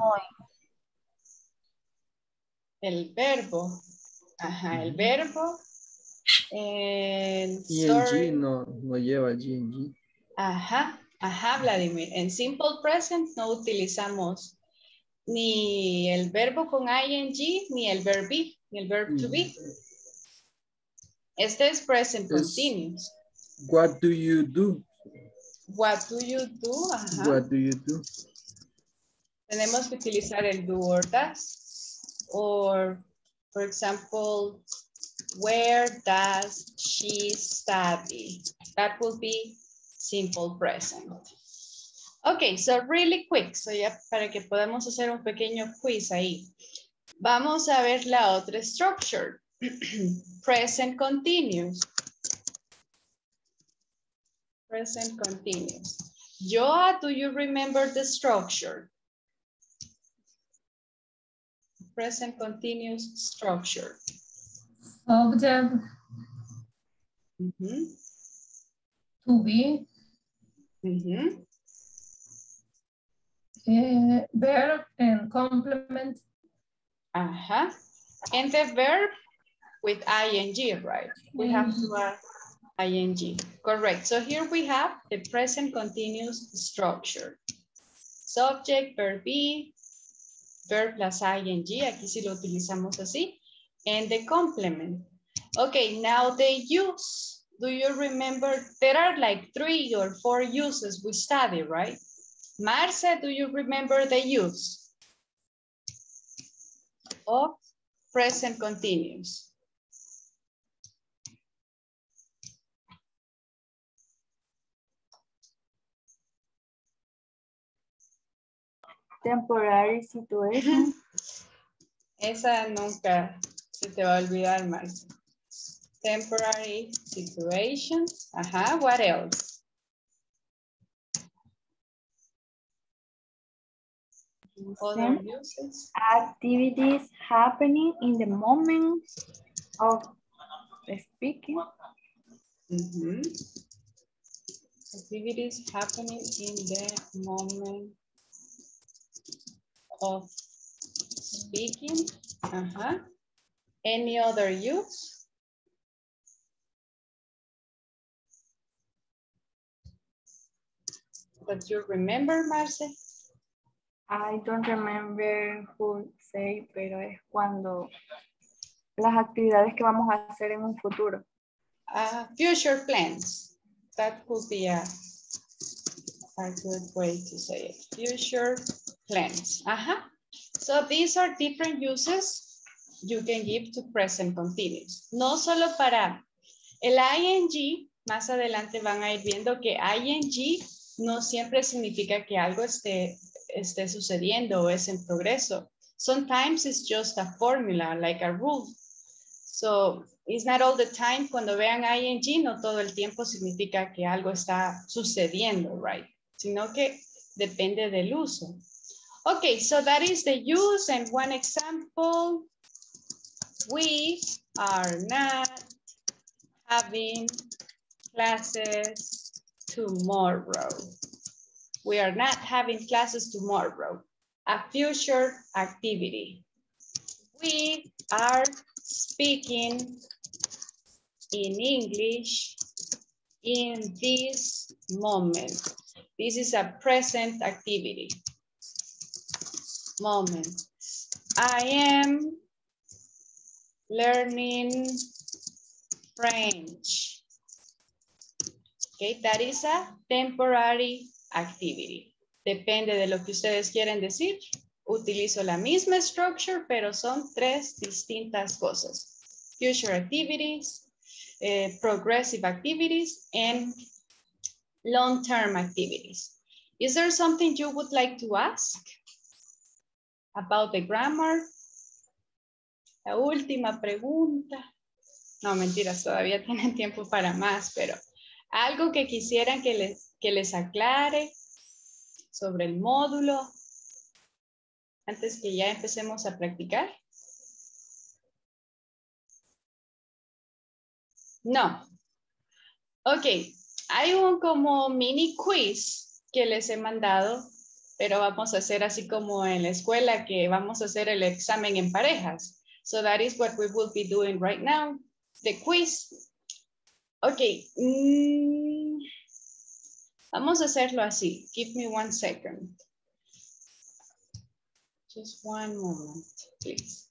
El verbo. Ajá, el verbo. And ing no, no lleva ing. Ajá, ajá, Vladimir. En simple present no utilizamos ni el verbo con ing, ni el verb be, ni el verb to be. Este es present Es- continuous. What do you do? What do you do? Ajá. What do you do? Tenemos que utilizar el do or does. Or, For example, where does she study? That will be simple present. Okay, so really quick, so ya para que podamos hacer un pequeño quiz ahí. Vamos a ver la otra structure. Present continuous. Present continuous. Joa, do you remember the structure? Present continuous structure. Subject. Mm-hmm. To be. Mm-hmm. Uh, verb and complement. Uh-huh. And the verb with ing, right? We have to add ing. Correct. So here we have the present continuous structure. Subject, verb be, verb plus ing. Aquí sí lo utilizamos así. And the complement. Okay, now the use. Do you remember? There are like three or four uses we study, right? Marce, do you remember the use of present continuous? Temporary situation. Esa nunca se te va a olvidar, Marce. Temporary situations. Ajá, what else? Other uses. Activities happening in the moment of speaking. Mm-hmm. Activities happening in the moment of speaking. Uh-huh. Any other use? That you remember, Marce? I don't remember who say, pero es cuando las actividades que vamos a hacer en un futuro. Uh, future plans. That could be a, a good way to say it. Future plans. Uh-huh. So these are different uses you can give to present continuous. No solo para el ing, más adelante van a ir viendo que ing no siempre significa que algo esté, esté sucediendo o es en progreso. Sometimes it's just a formula, like a rule. So it's not all the time. Cuando vean ing, no todo el tiempo significa que algo está sucediendo, right? Sino que depende del uso. Okay, so that is the use, and one example. We are not having classes tomorrow. We are not having classes tomorrow. A future activity. We are speaking in English in this moment. This is a present activity. Moment. I am learning French. Okay, that is a temporary activity. Depende de lo que ustedes quieren decir. Utilizo la misma structure, pero son tres distintas cosas. Future activities, eh, progressive activities, and long-term activities. Is there something you would like to ask about the grammar? La última pregunta. No, mentiras, todavía tienen tiempo para más, pero algo que quisieran que les, que les aclare sobre el módulo antes que ya empecemos a practicar. No. Ok, hay un como mini quiz que les he mandado, pero vamos a hacer así como en la escuela que vamos a hacer el examen en parejas. So that is what we will be doing right now. The quiz. Ok. Mm, vamos a hacerlo así. Give me one second. Just one moment, please.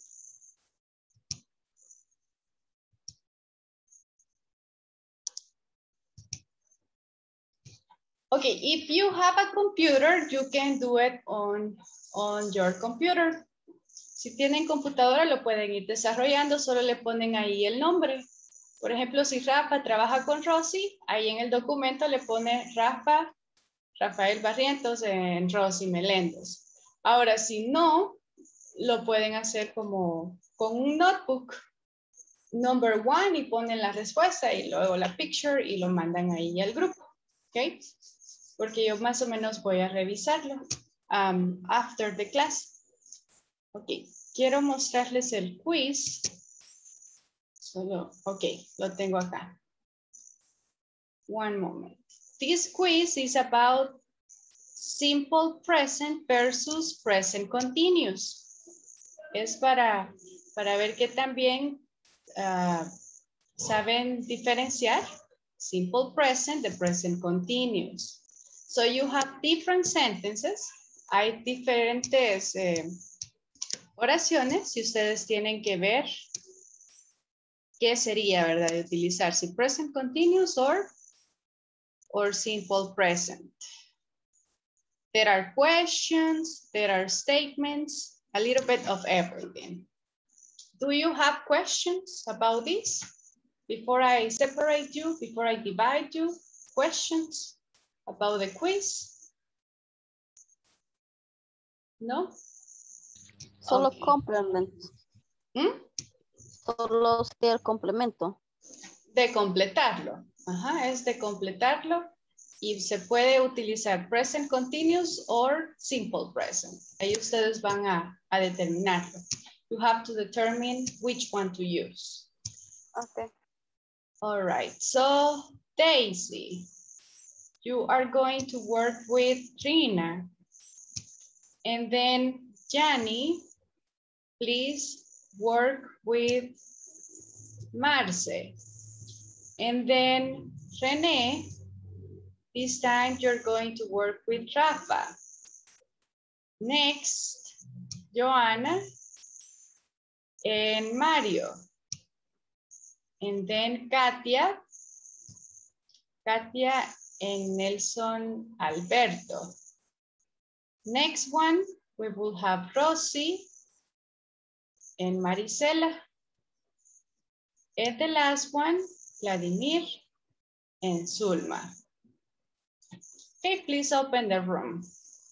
Okay, if you have a computer, you can do it on, on your computer. Si tienen computadora lo pueden ir desarrollando, solo le ponen ahí el nombre. Por ejemplo, si Rafa trabaja con Rosy, ahí en el documento le pone Rafa, Rafael Barrientos en Rosy Meléndez. Ahora, si no, lo pueden hacer como con un notebook. Number one y ponen la respuesta y luego la picture y lo mandan ahí al grupo. ¿Ok? Porque yo más o menos voy a revisarlo um, after the class. Ok, quiero mostrarles el quiz. Solo, ok, lo tengo acá. One moment. This quiz is about simple present versus present continuous. Es para, para ver que también uh, saben diferenciar simple present de present continuous. So you have different sentences. Hay diferentes eh, oraciones y ustedes tienen que ver qué sería, ¿verdad? De utilizar si present continuous or, or simple present. There are questions, there are statements, a little bit of everything. Do you have questions about this? Before I separate you, before I divide you, questions about the quiz? No? Solo Okay. complement. ¿Mm? Solo sería el complemento. De completarlo. Ajá, es de completarlo. Y se puede utilizar present continuous or simple present. Ahí ustedes van a, a determinarlo. You have to determine which one to use. Okay. All right, so Daisy, you are going to work with Trina. And then Johnny, please work with Marce. And then Rene, this time you're going to work with Rafa. Next, Joanna and Mario. And then Katia, Katia and Nelson Alberto. Next one, we will have Rosy and Marisela. And the last one, Vladimir and Zulma. Okay, please open the room.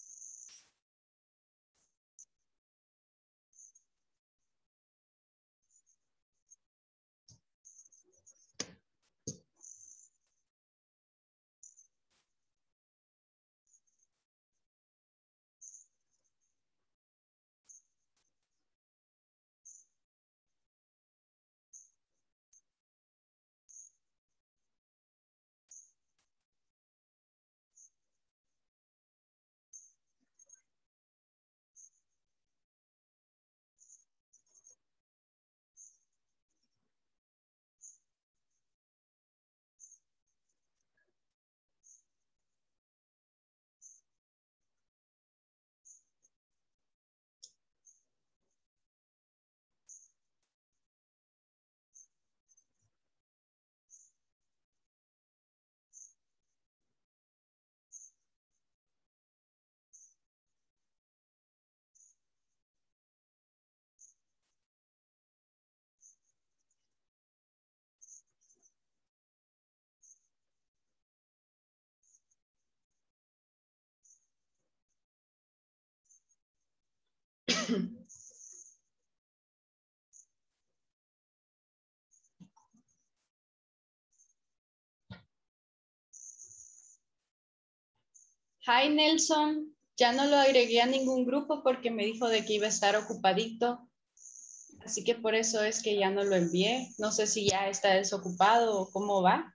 Hi Nelson, ya no lo agregué a ningún grupo porque me dijo de que iba a estar ocupadito. Así que por eso es que ya no lo envié. No sé si ya está desocupado o cómo va.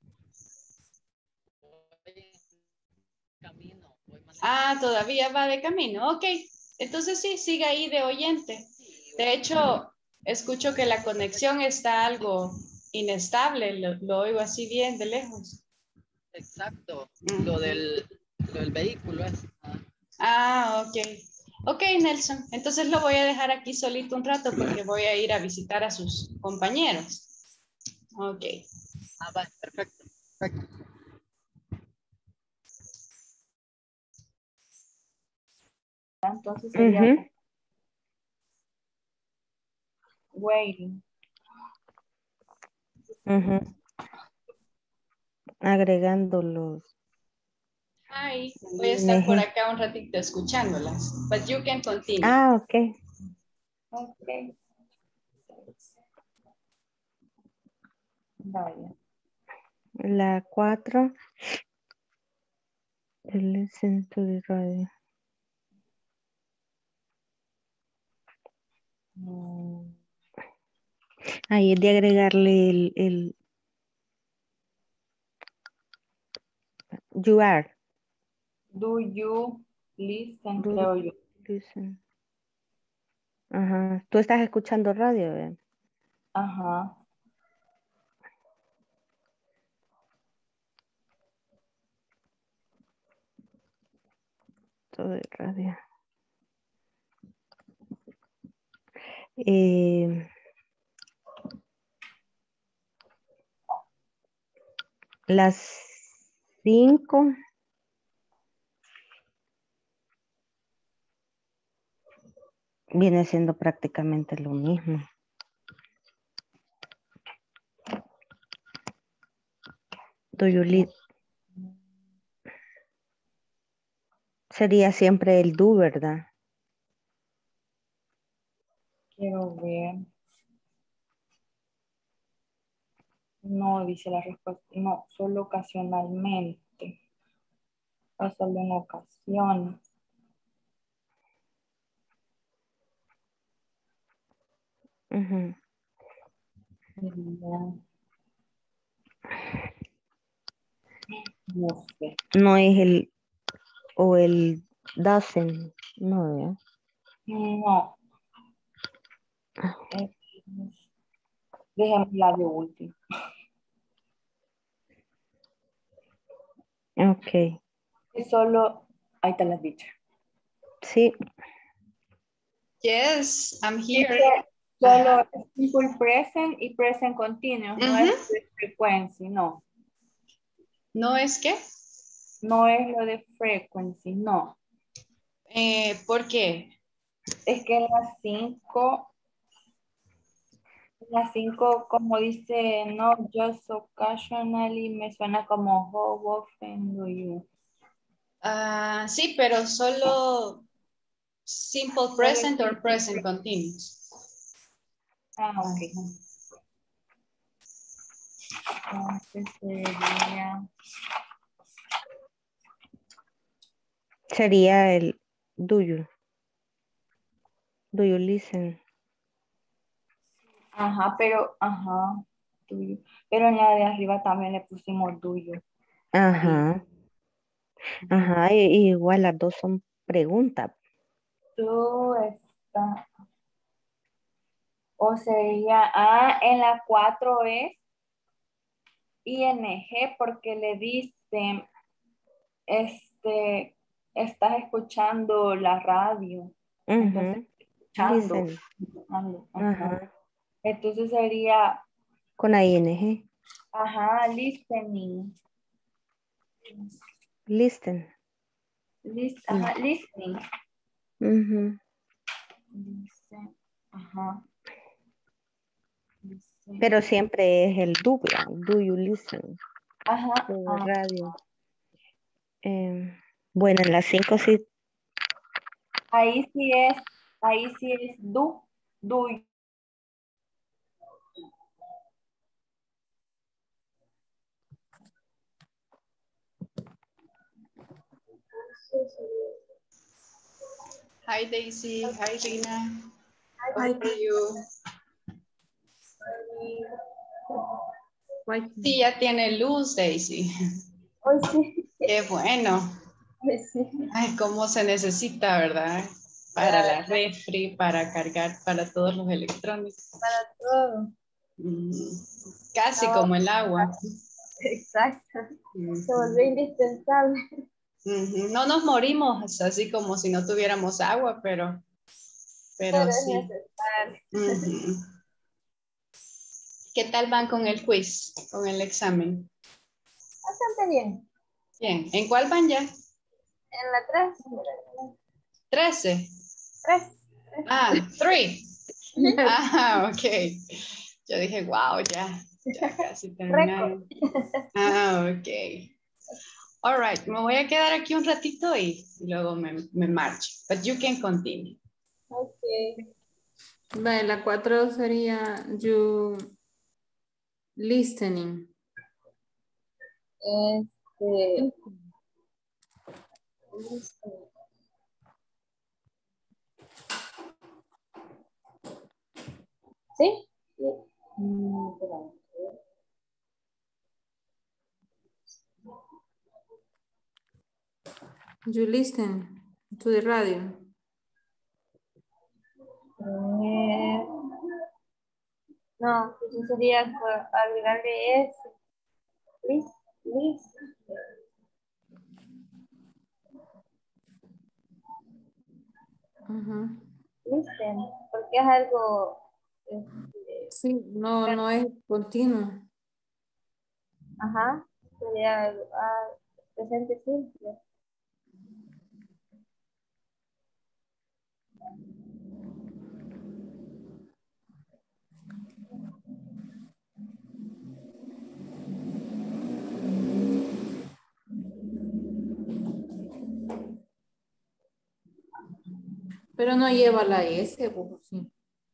Ah, todavía va de camino. Ok, entonces sí, sigue ahí de oyente. De hecho, escucho que la conexión está algo inestable. Lo, lo oigo así bien de lejos. Exacto, lo del, lo del vehículo es. Ah, ok. Ok, Nelson. Entonces lo voy a dejar aquí solito un rato porque voy a ir a visitar a sus compañeros. Ok. Ah, va, perfecto. Perfecto. Entonces sería... Uh-huh. waiting. Ujú. Agregando los Hi, voy a estar por I N G. acá un ratito escuchándolas. But you can continue. Ah, ok. Ok. Vaya. La cuatro. To listen to the radio. Mm, Ahí es de agregarle el, el you are. Do you listen, Do creo yo. listen. Ajá. Tú estás escuchando radio, ¿verdad? Ajá. Todo el radio. Eh, las cinco. Viene siendo prácticamente lo mismo. Do you live? Sería siempre el do, ¿verdad? Quiero ver. No, dice la respuesta. No, solo ocasionalmente. O solo en ocasiones. Ujú. Sería- No sé. No es el o el doesn't. No, ¿verdad? No. Eh, Dejémosla de último. Ok. Es solo, ahí te las dicho. Sí. Yes, I'm here. Dice solo es simple present y present continuous. No Ujú. es de frequency, no. ¿No es qué? No es lo de frequency, no. Eh, ¿por qué? Es que en las cinco, en las cinco, como dice, no, just occasionally, me suena como how often do you. Ah, sí, pero solo simple present or present continuous. Ah, ok. Entonces sería, Sería el do you. Do you listen? ajá, pero, ajá, do you. Pero en la de arriba también le pusimos do you. Ajá. Ajá. y- y igual las dos son preguntas. Tú está, o sería, ah, en la cuatro es I N G porque le dicen, este, estás escuchando la radio. Entonces, Ujú. escuchando. Listen. escuchando, ajá. Ajá. Entonces sería, Con I N G. ajá, listening. Listen. Lis- ajá, listening. Ujú. Listen, ajá. Listen. Pero siempre es el do, ¿verdad? Do you listen? Ajá. De ah, radio. Eh, bueno, en las cinco sí. Ahí sí es, ahí sí es do, do. Hi Daisy, hi Rina. How are you? Sí, ya tiene luz Daisy. Hoy sí. Qué bueno. Hoy sí. Ay, cómo se necesita, ¿verdad? Para la refri, para cargar, para todos los electrónicos. Para todo. Mm, casi No. como el agua. Exacto. Ujú. Se volvió indispensable. Ujú. No nos morimos así como si no tuviéramos agua, pero, pero, Pero es sí. necesario. Ujú. ¿Qué tal van con el quiz, con el examen? Bastante bien. Bien, ¿en cuál van ya? En la tres. trece. Tres. Ah, three. Ah, ok. Yo dije, wow, ya, ya casi terminaron. Ah, ok. All right, me voy a quedar aquí un ratito y luego me, me marcho. But you can continue. Okay. Vale, la cuatro sería you listening. Este. ¿Sí? Mm, espera. You listen to the radio. Eh, no, eso sería co- agregarle ese. Lis, lis, Ajá. listen, porque es algo. Este, Sí, no, no es continuo. ajá, sería ah, presente simple. Pero no lleva la S, pues, sí.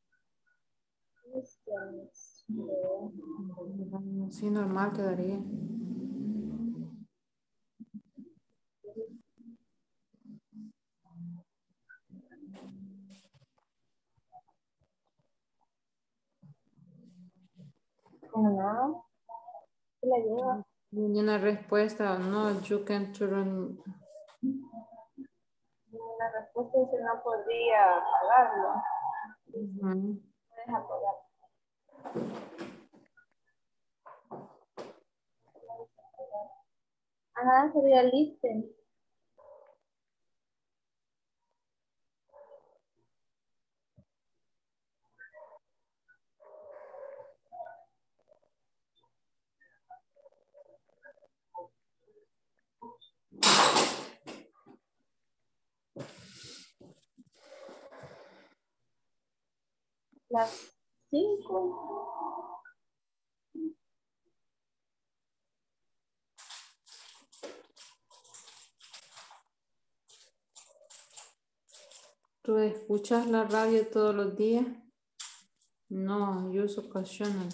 Listen, Sí, normal quedaría. no, ¿qué la lleva? Y una respuesta, no, you can turn. La respuesta dice no podría pagarlo. Ujú. No deja pagar. Ajá, sería listen. Las cinco. ¿Tú escuchas la radio todos los días? No, yo uso ocasional.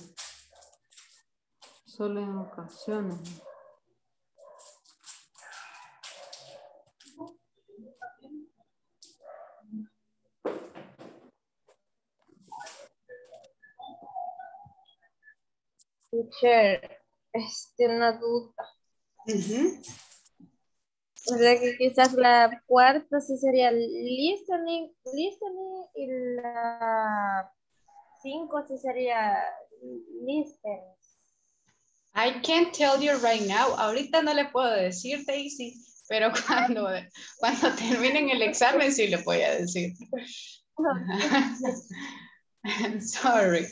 Solo en ocasiones. Teacher, este, una duda. Ujú. O sea que quizás la cuarta sí sería listening, listening y la cinco sí sería listen. I can't tell you right now. Ahorita no le puedo decir, Daisy, pero cuando, cuando terminen el examen sí le voy a decir. Sorry.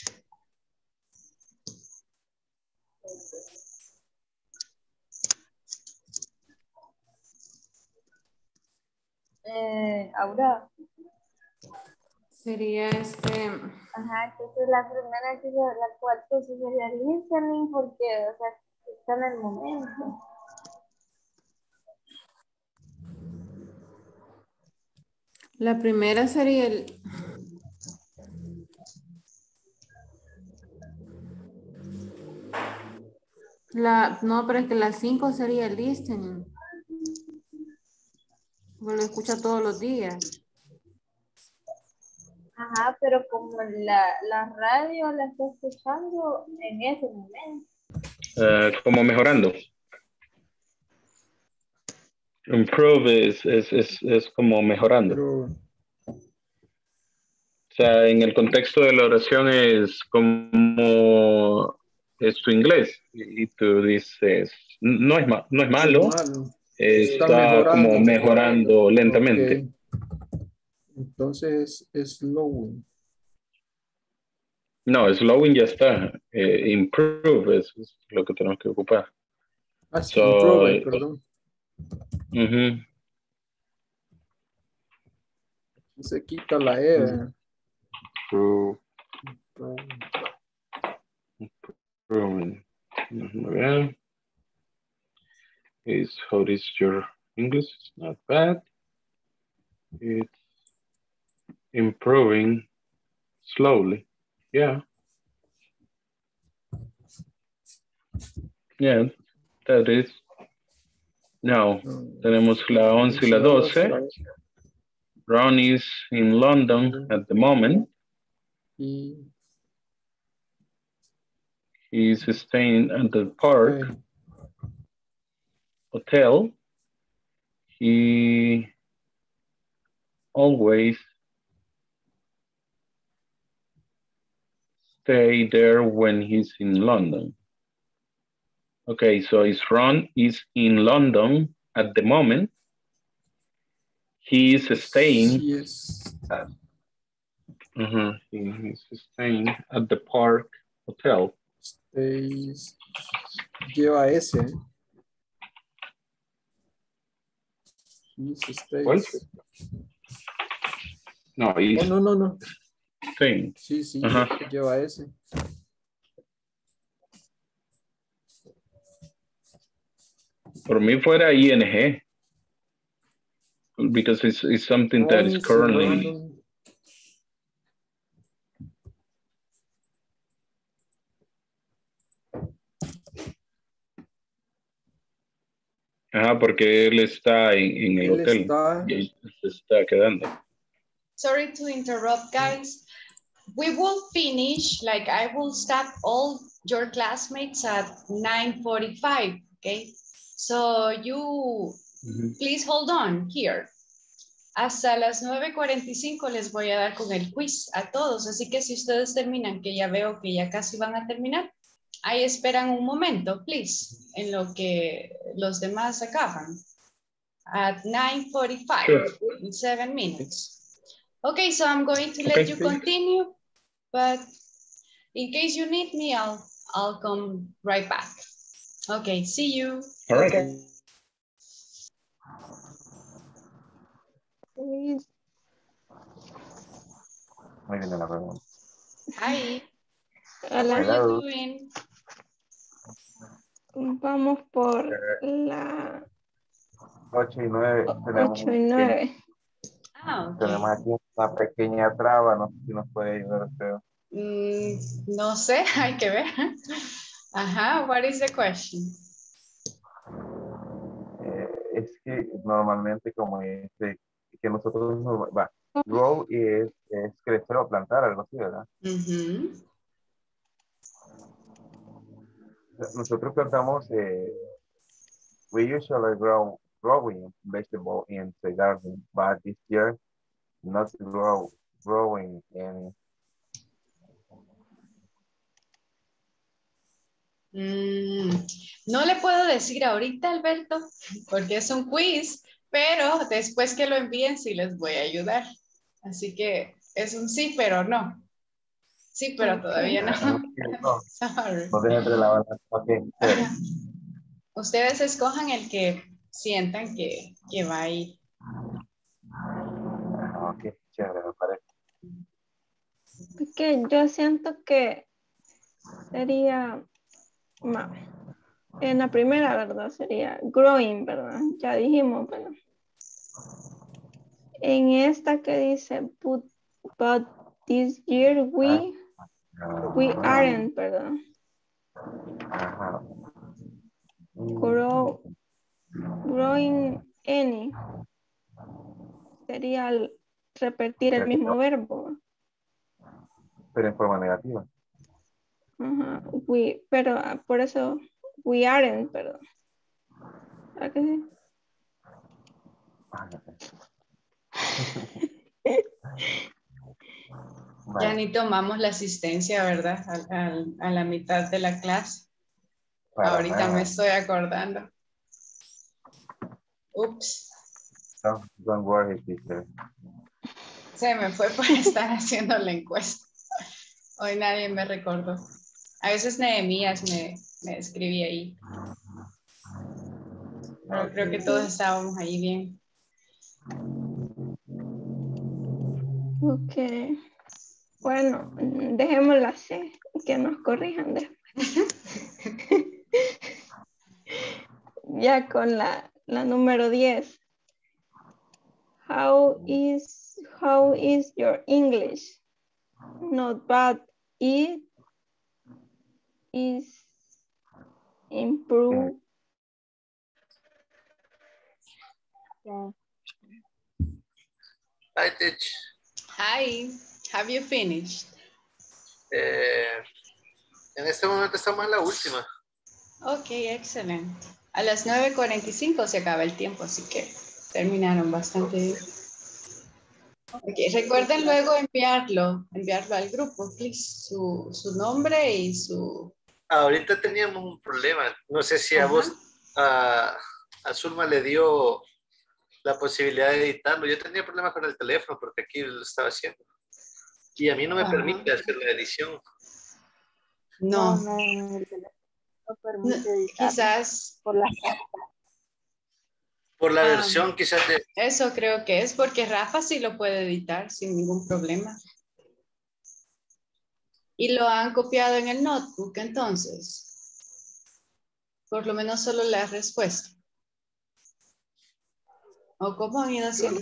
Eh, Aura. Sería este. Ajá, entonces la primera que la, la cuarta sí sería listening porque, o sea, está en el momento. La primera sería el. La, no, pero es que la cinco sería el listening. Porque lo escucha todos los días. Ajá, pero como la, la radio la está escuchando en ese momento. Uh, como mejorando. Improve es, es, es, es como mejorando. Pero, o sea, en el contexto de la oración es como es tu inglés y tú dices, no es, ma no es malo, malo. está, Está mejorando. como mejorando lentamente. Okay. Entonces es slowing. No, slowing ya está. Eh, improve es, es lo que tenemos que ocupar. Ah, so, improve, perdón. Uh-huh. Se quita la E. Improve. Improving. Déjame ver. Is how is your English? It's not bad. It's improving slowly. Yeah. Yeah, that is. Now, tenemos la once y la doce. Ron is in London at the moment. Y He's staying at the park hotel. He always stay there when he's in London. Okay, so his Ron is in London at the moment. He is staying. yes. At, uh-huh, he is staying at the park hotel. Stays. Lleva S. He stays. ¿Cuál? No, he's Oh, no, no, no. staying. Sí, sí, Ajá. lleva S. Por mí fuera I N G. Because it's, it's something that is currently... Ajá, porque él está en, en el Él hotel. está... Y ahí se está quedando. Sorry to interrupt, guys. We will finish, like I will stop all your classmates at nine forty-five, okay? So you, Mm-hmm. please hold on here. Hasta las nueve cuarenta y cinco les voy a dar con el quiz a todos, así que si ustedes terminan, que ya veo que ya casi van a terminar, ahí esperan un momento, please, en lo que los demás acaban. At nine forty-five, Sure. in seven minutes. Okay, so I'm going to let Okay, you thanks. continue, but in case you need me, I'll, I'll come right back. Okay, see you. All right. Okay. Muy bien, la pregunta. Hi. Hola. What are you doing? Vamos por la ocho y nueve. Tenemos, ocho y nueve. Ah, ok. tenemos aquí una pequeña traba, no sé si nos puede ayudar usted. Mm, no sé, hay que ver. Ajá, what is the question? Eh, es que normalmente como dice que nosotros no- va, grow es, es crecer o plantar, algo así, ¿verdad? Ujú. Nosotros plantamos, eh, we usually grow growing vegetable in the garden, but this year not grow growing in. Mm, no le puedo decir ahorita, Alberto, porque es un quiz, pero después que lo envíen sí les voy a ayudar. Así que es un sí, pero no. Sí, pero todavía no. No, Sorry. no dejen de la banda. Ok, chévere. Ustedes escojan el que sientan que, que va ahí. Ok, chévere, me parece. Es que yo siento que sería, ma- en la primera, ¿verdad? Sería growing, ¿verdad? Ya dijimos, ¿verdad? En esta que dice, but, but this year we, we aren't, ¿verdad? Ajá. Grow, growing any. Sería el- repetir el mismo verbo. Pero en forma negativa. Ajá, we, pero ah, por eso, we aren't, perdón. ¿A que sí? Ya ni tomamos la asistencia, ¿verdad? Al- al- a la mitad de la clase. Para Ahorita nada. me estoy acordando. Ups, Don't, don't worry, teacher. se me fue por estar haciendo la encuesta. Hoy nadie me recordó. A veces Nehemías me, me escribía ahí. Pero creo que todos estábamos ahí bien. Ok. Bueno, dejémosla así, que nos corrijan después. Ya con la, la número diez. How is, how is your English? Not bad. It is improved. Yeah. Hi, Tich. Hi, have you finished? Eh, en este momento estamos en la última. Ok, excelente. A las nueve cuarenta y cinco se acaba el tiempo, así que terminaron bastante bien. Ok, recuerden luego enviarlo, enviarlo al grupo, please, su, su nombre y su... Ahorita teníamos un problema. No sé si a Ajá. vos, a, a Zulma le dio la posibilidad de editarlo. Yo tenía problemas con el teléfono porque aquí lo estaba haciendo. Y a mí no me Ajá. permite hacer la edición. No, No, no, el teléfono no no, permite editar quizás... por la Por la ah, versión quizás de... eso creo que es porque Rafa sí lo puede editar sin ningún problema. Y lo han copiado en el notebook, entonces. Por lo menos solo la respuesta. ¿O cómo han ido haciendo?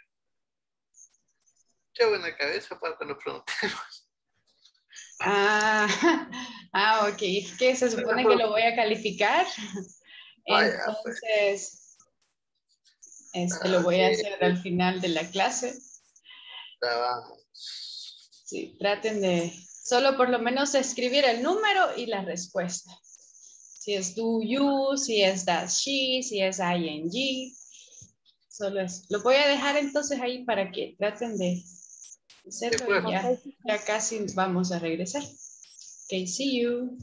Qué buena cabeza para que lo preguntemos. Ah, ah, ok. Es que se supone que lo voy a calificar. Vaya, pues. Entonces, este, lo Ah, voy a ok. hacer al final de la clase. Trabajo. Sí, traten de solo por lo menos escribir el número y la respuesta. Si es do you, si es does she, si es ing. Solo es. Lo voy a dejar entonces ahí para que traten de hacerlo y ya, ya casi vamos a regresar. Ok, see you.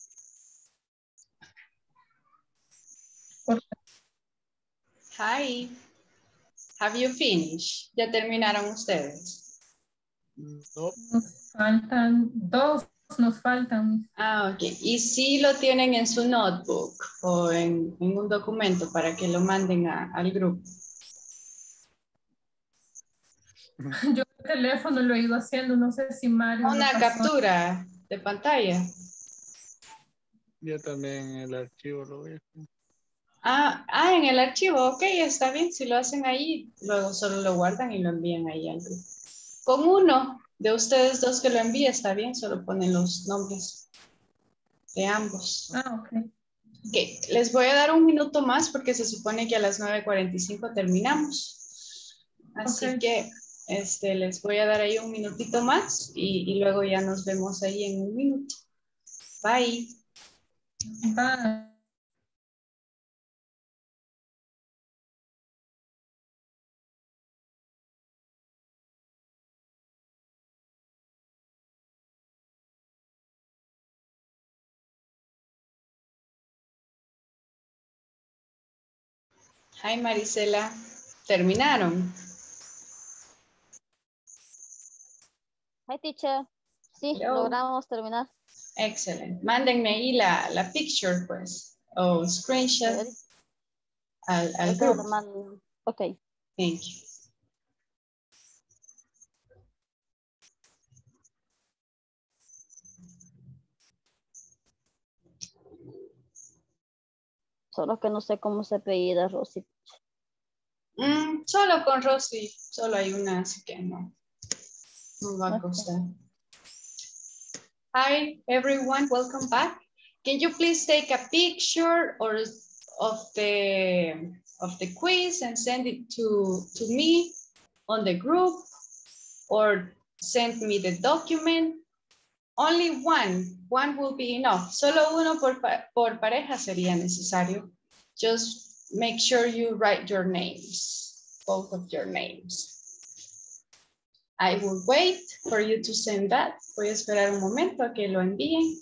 Hi. Have you finished? ¿Ya terminaron ustedes? No. Nos faltan dos, nos faltan. Ah, ok. ¿Y si lo tienen en su notebook o en, en un documento para que lo manden a, al grupo? Yo el teléfono lo he ido haciendo, no sé si Mario. Una lo pasó. captura de pantalla. Yo también el archivo lo voy a hacer. Ah, ah, en el archivo, ok, está bien. Si lo hacen ahí, luego solo lo guardan y lo envían ahí al grupo. Con uno de ustedes dos que lo envíe, está bien, solo ponen los nombres de ambos. Ah, ok. Ok, les voy a dar un minuto más porque se supone que a las nueve cuarenta y cinco terminamos. Así Ok. que este, les voy a dar ahí un minutito más y, y luego ya nos vemos ahí en un minuto. Bye. Bye. Hi Marisela, ¿terminaron? Hi, teacher. Sí, Hello. logramos terminar. Excelente. Mándenme ahí la, la picture, pues, o screenshot al, al Ahorita lo grupo. mando. Ok. Thank you. Solo que no sé cómo se apellida Rosy. Mm, solo con Rosy, solo hay una, así que no, no va a costar. Hi everyone, welcome back. Can you please take a picture or of the of the quiz and send it to to me on the group, or send me the document? Only one, one will be enough. Solo uno por, por pareja sería necesario. Just make sure you write your names, both of your names. I will wait for you to send that. Voy a esperar un momento a que lo envíen.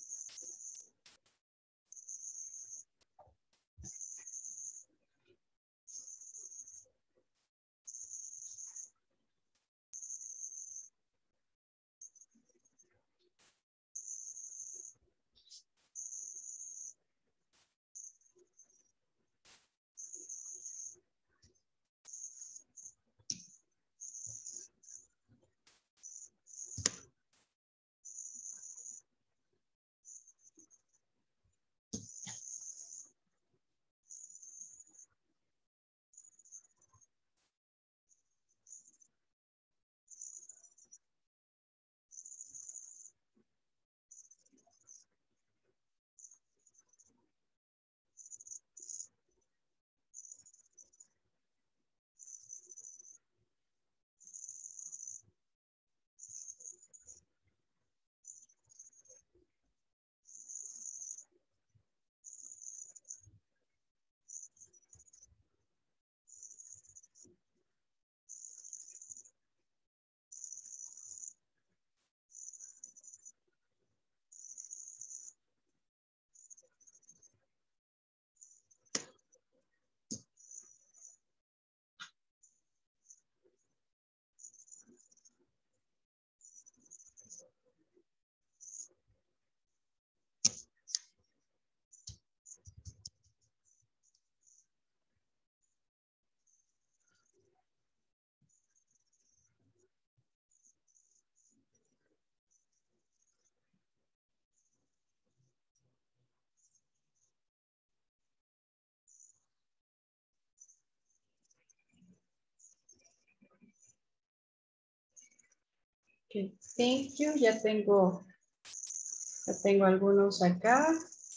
Okay, thank you. Ya tengo, ya tengo algunos acá.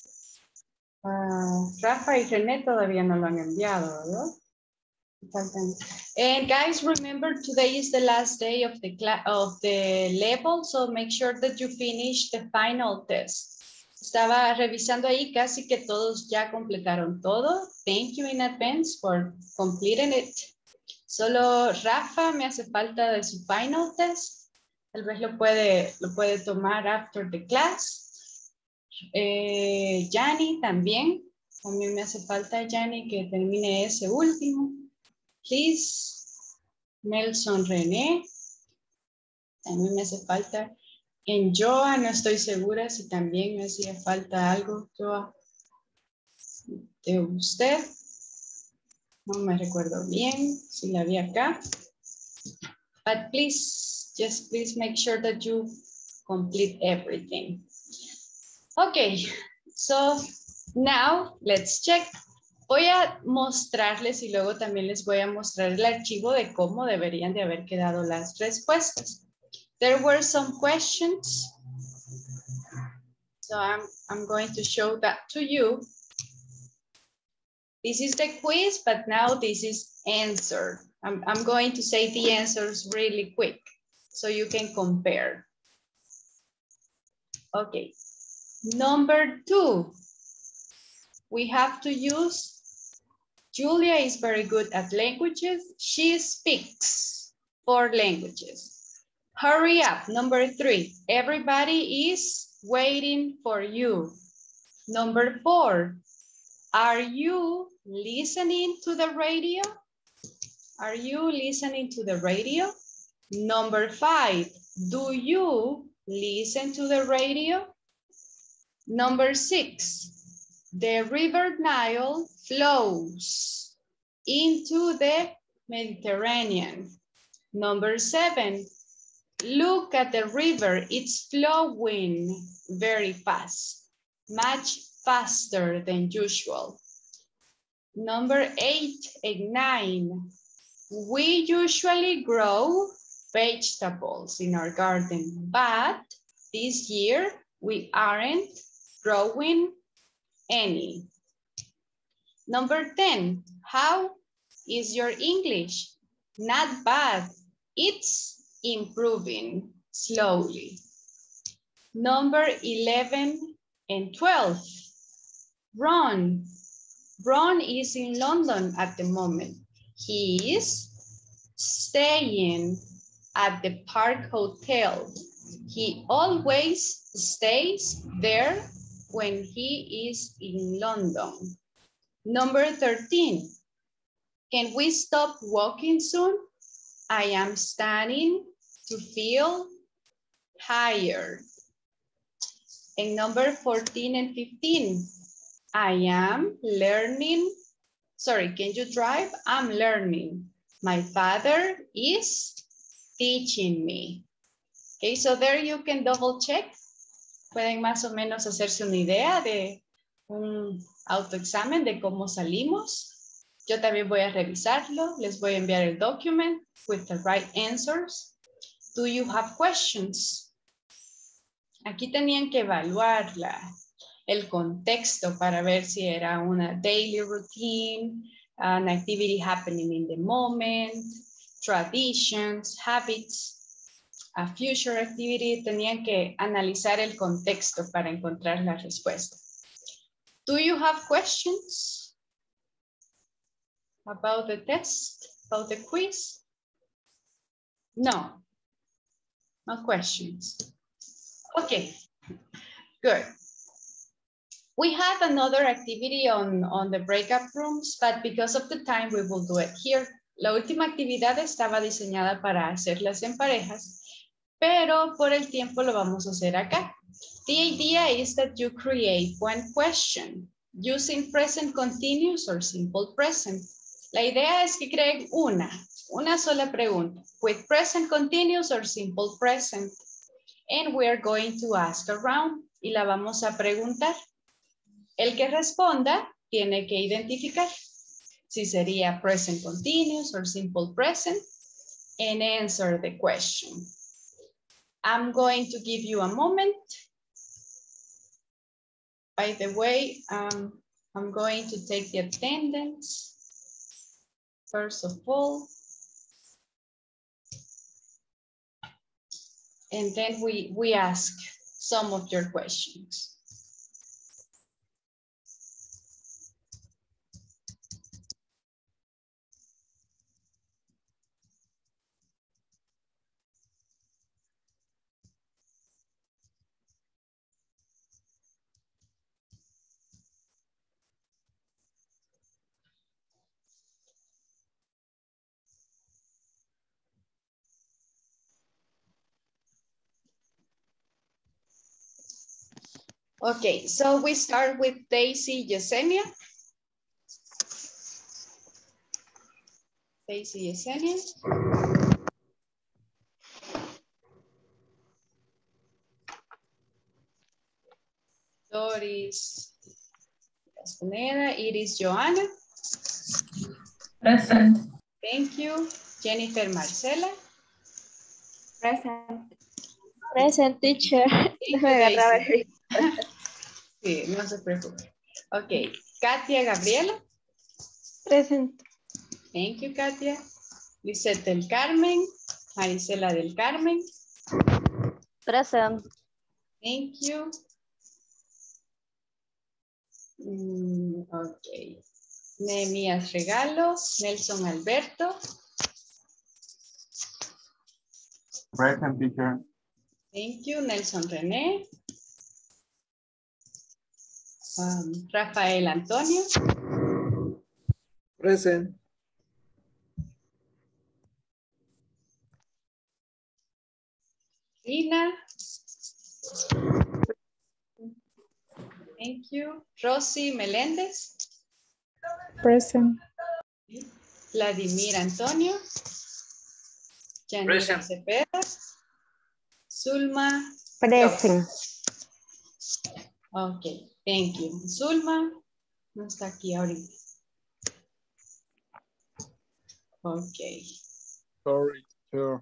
Uh, Rafa y René todavía no lo han enviado, ¿verdad? Faltan. And guys, remember today is the last day of the class of the level, so make sure that you finish the final test. Estaba revisando ahí, casi que todos ya completaron todo. Thank you in advance for completing it. Solo Rafa me hace falta de su final test. Tal vez lo puede, lo puede tomar after the class. Eh, Yanni también. También me hace falta, Yanni, que termine ese último. Please. Nelson René. También me hace falta. En Joa no estoy segura si también me hacía falta algo, Joa, de usted. No me recuerdo bien si la vi acá. But please, just please make sure that you complete everything. Okay, so now let's check. Voy a mostrarles y luego también les voy a mostrar el archivo de cómo deberían de haber quedado las respuestas. There were some questions. So I'm, I'm going to show that to you. This is the quiz, but now this is answer. I'm, I'm going to say the answers really quick so you can compare. Okay, number two. We have to use, Julia is very good at languages. She speaks four languages. Hurry up, number three. Everybody is waiting for you. Number four. Are you listening to the radio? Are you listening to the radio? Number five, do you listen to the radio? Number six, the River Nile flows into the Mediterranean. Number seven, look at the river, it's flowing very fast, much faster than usual. Number eight and nine, we usually grow vegetables in our garden, but this year we aren't growing any. Number ten, how is your English? Not bad, it's improving slowly. Number eleven and twelve, Ron. Ron is in London at the moment. He is staying at the Park Hotel. He always stays there when he is in London. Number thirteen, can we stop walking soon? I am starting to feel tired. And number fourteen and fifteen, I am learning. Sorry, can you drive? I'm learning. My father is teaching me. Okay, so there you can double check. Pueden más o menos hacerse una idea de un autoexamen de cómo salimos. Yo también voy a revisarlo. Les voy a enviar el document with the right answers. Do you have questions? Aquí tenían que evaluar la, el contexto para ver si era una daily routine, an activity happening in the moment, traditions, habits, a future activity. Tenían que analizar el contexto para encontrar la respuesta. Do you have questions about the test, about the quiz? No, no questions. Okay, good. We have another activity on, on the breakout rooms, but because of the time, we will do it here. La última actividad estaba diseñada para hacerlas en parejas, pero por el tiempo lo vamos a hacer acá. The idea is that you create one question using present continuous or simple present. La idea es que creen una, una sola pregunta with present continuous or simple present. And we are going to ask around y la vamos a preguntar. El que responda tiene que identificar si sería present continuous or simple present and answer the question. I'm going to give you a moment. By the way, um, I'm going to take the attendance. First of all. And then we, we ask some of your questions. Okay, so we start with Daisy Yesenia. Daisy Yesenia. Doris Castaneda. Iris Joana. Present. Thank you. Jennifer Marcela. Present. Present, teacher. Thank you, Daisy. Sí, no se preocupe. Ok, Katia Gabriela. Present. Thank you, Katia. Lisette del Carmen. Marisela del Carmen. Present. Thank you. Mm, ok. Nehemías Regalos. Nelson Alberto. Present, teacher. Thank you. Nelson René. Um, Rafael Antonio. Present. Rina. Thank you. Rosy Meléndez. Present. Vladimir Antonio. Janira Cepeda. Zulma. Present. Ok, thank you. Zulma no está aquí ahorita. Ok. Sorry, sure.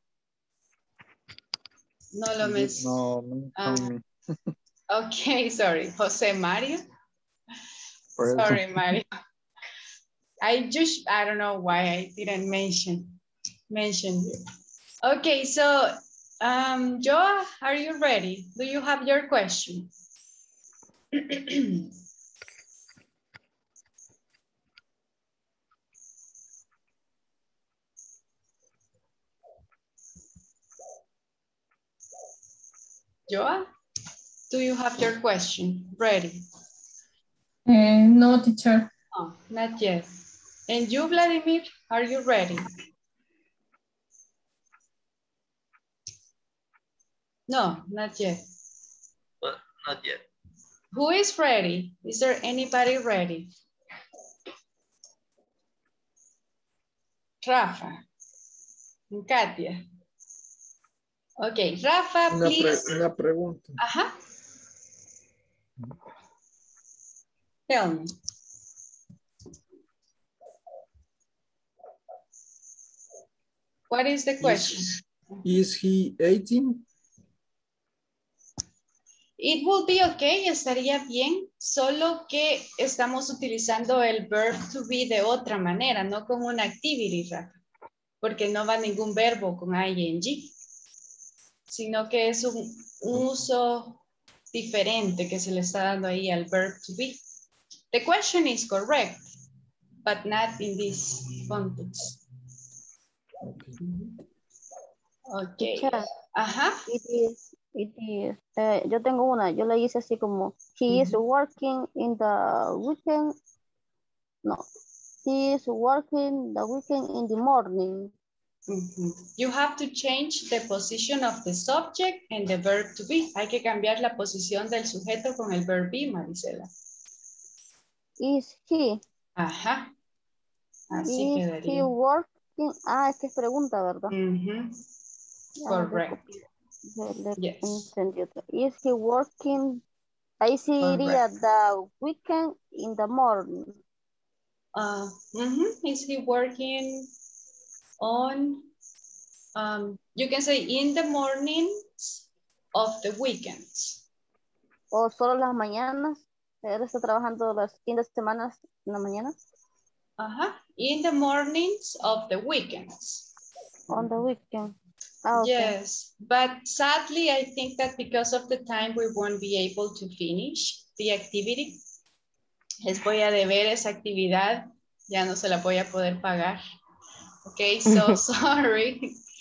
No lo menciono. No, no, Ah, no. ok, sorry. José Mario. Present. Sorry, Mario. I just, I don't know why I didn't mention, mention you. Okay, so, um, Joa, are you ready? Do you have your question? Joa, do you have your question ready? Uh, no, teacher. Oh, not yet. And you, Vladimir, are you ready? No, not yet. Well, not yet. Who is ready? Is there anybody ready? Rafa. And Katia. Okay, Rafa, Una, pre- please. una pregunta. Ajá. Tell me. What is the question? Is, is he eighteen? It will be okay, estaría bien, solo que estamos utilizando el verb to be de otra manera, no con una activity, Rafa, porque no va ningún verbo con ing, sino que es un uso diferente que se le está dando ahí al verb to be. The question is correct, but not in this context. Okay. Teacher, Ajá. it is, it is. Eh, yo tengo una, yo le hice así como, he is working in the weekend. No, he is working the weekend in the morning. Mm-hmm. You have to change the position of the subject and the verb to be. Hay que cambiar la posición del sujeto con el verb be, Marisela. Is he? Ajá. Así Is quedaría. he working? Ah, es que es pregunta, ¿verdad? Mm-hmm. Correct. Yes. Is he working? Ahí sí iría the weekend in the morning. Uh, mm-hmm. Is he working on, um, you can say in the mornings of the weekends. O solo las mañanas. Él está trabajando las fines de semana en la mañana. Uh-huh. In the mornings of the weekends. On the weekend. Ah, okay. Yes, but sadly, I think that because of the time, we won't be able to finish the activity. Les voy a deber esa actividad. Ya no se la voy a poder pagar. Okay, so sorry.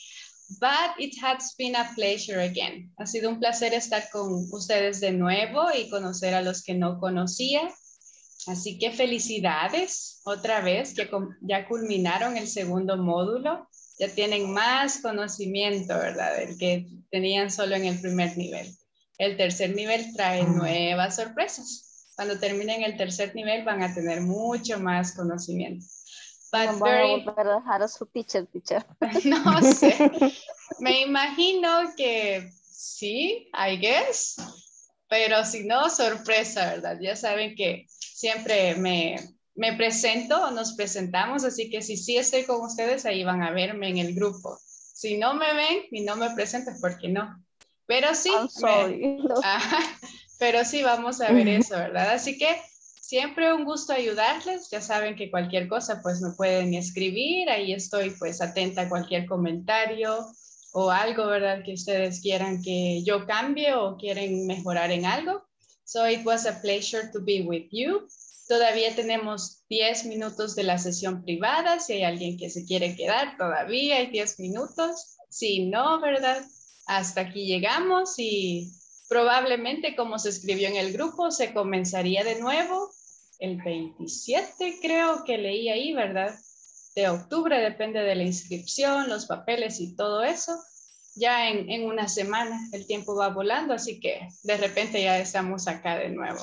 But it has been a pleasure again. Ha sido un placer estar con ustedes de nuevo y conocer a los que no conocía. Así que felicidades otra vez, que ya culminaron el segundo módulo. Ya tienen más conocimiento, ¿verdad? El que tenían solo en el primer nivel. El tercer nivel trae nuevas sorpresas. Cuando terminen el tercer nivel van a tener mucho más conocimiento. But no very... van a volver a dejar a su teacher, teacher. No sé. Me imagino que sí, I guess. Pero si no, sorpresa, ¿verdad? Ya saben que siempre me, me presento o nos presentamos, así que si sí estoy con ustedes, ahí van a verme en el grupo. Si no me ven y no me presento es porque no. Pero sí, I'm sorry. me, no. Ajá, pero sí vamos a ver eso, ¿verdad? Así que siempre un gusto ayudarles. Ya saben que cualquier cosa pues me pueden escribir. Ahí estoy pues atenta a cualquier comentario o algo, ¿verdad? Que ustedes quieran que yo cambie o quieren mejorar en algo. So it was a pleasure to be with you. Todavía tenemos diez minutos de la sesión privada. Si hay alguien que se quiere quedar, todavía hay diez minutos. Si no, ¿verdad? Hasta aquí llegamos y probablemente, como se escribió en el grupo, se comenzaría de nuevo el veintisiete, creo que leí ahí, ¿verdad? De octubre, depende de la inscripción, los papeles y todo eso. Ya en, en una semana el tiempo va volando, así que de repente ya estamos acá de nuevo.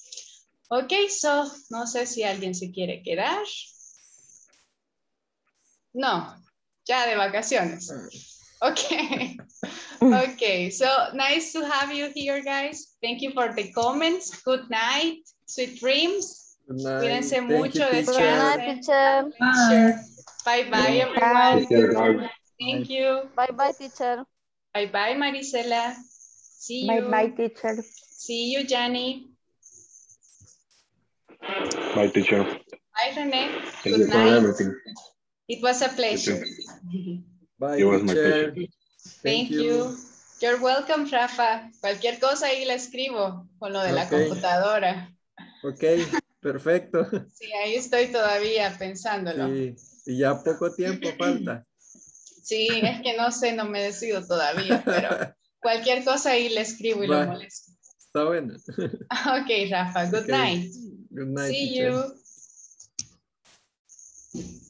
Ok, so, no sé si alguien se quiere quedar. No, ya de vacaciones. Okay. Okay, so nice to have you here, guys. Thank you for the comments. Good night. Sweet dreams. Good night. Cuídense Thank mucho. you, teacher. Descansen. Good night, teacher. Sure. Bye bye, everyone. Bye. Thank you. Bye bye, teacher. Bye bye, Marisela. See Bye you. bye, teacher. See you, Johnny. Bye, teacher. Bye, Rene. Thank Good you for night. everything. It was a pleasure. Bye, It was my teacher. pleasure. Thank you. You're welcome, Rafa. Cualquier cosa ahí la escribo con lo de la Okay. computadora. Ok, perfecto. Sí, ahí estoy todavía pensándolo. Sí, y ya poco tiempo falta. Sí, es que no sé, no me decido todavía, pero cualquier cosa ahí le escribo y Va. lo molesto. Está bueno. Ok, Rafa, good Ok. night. Good night, See teacher. you.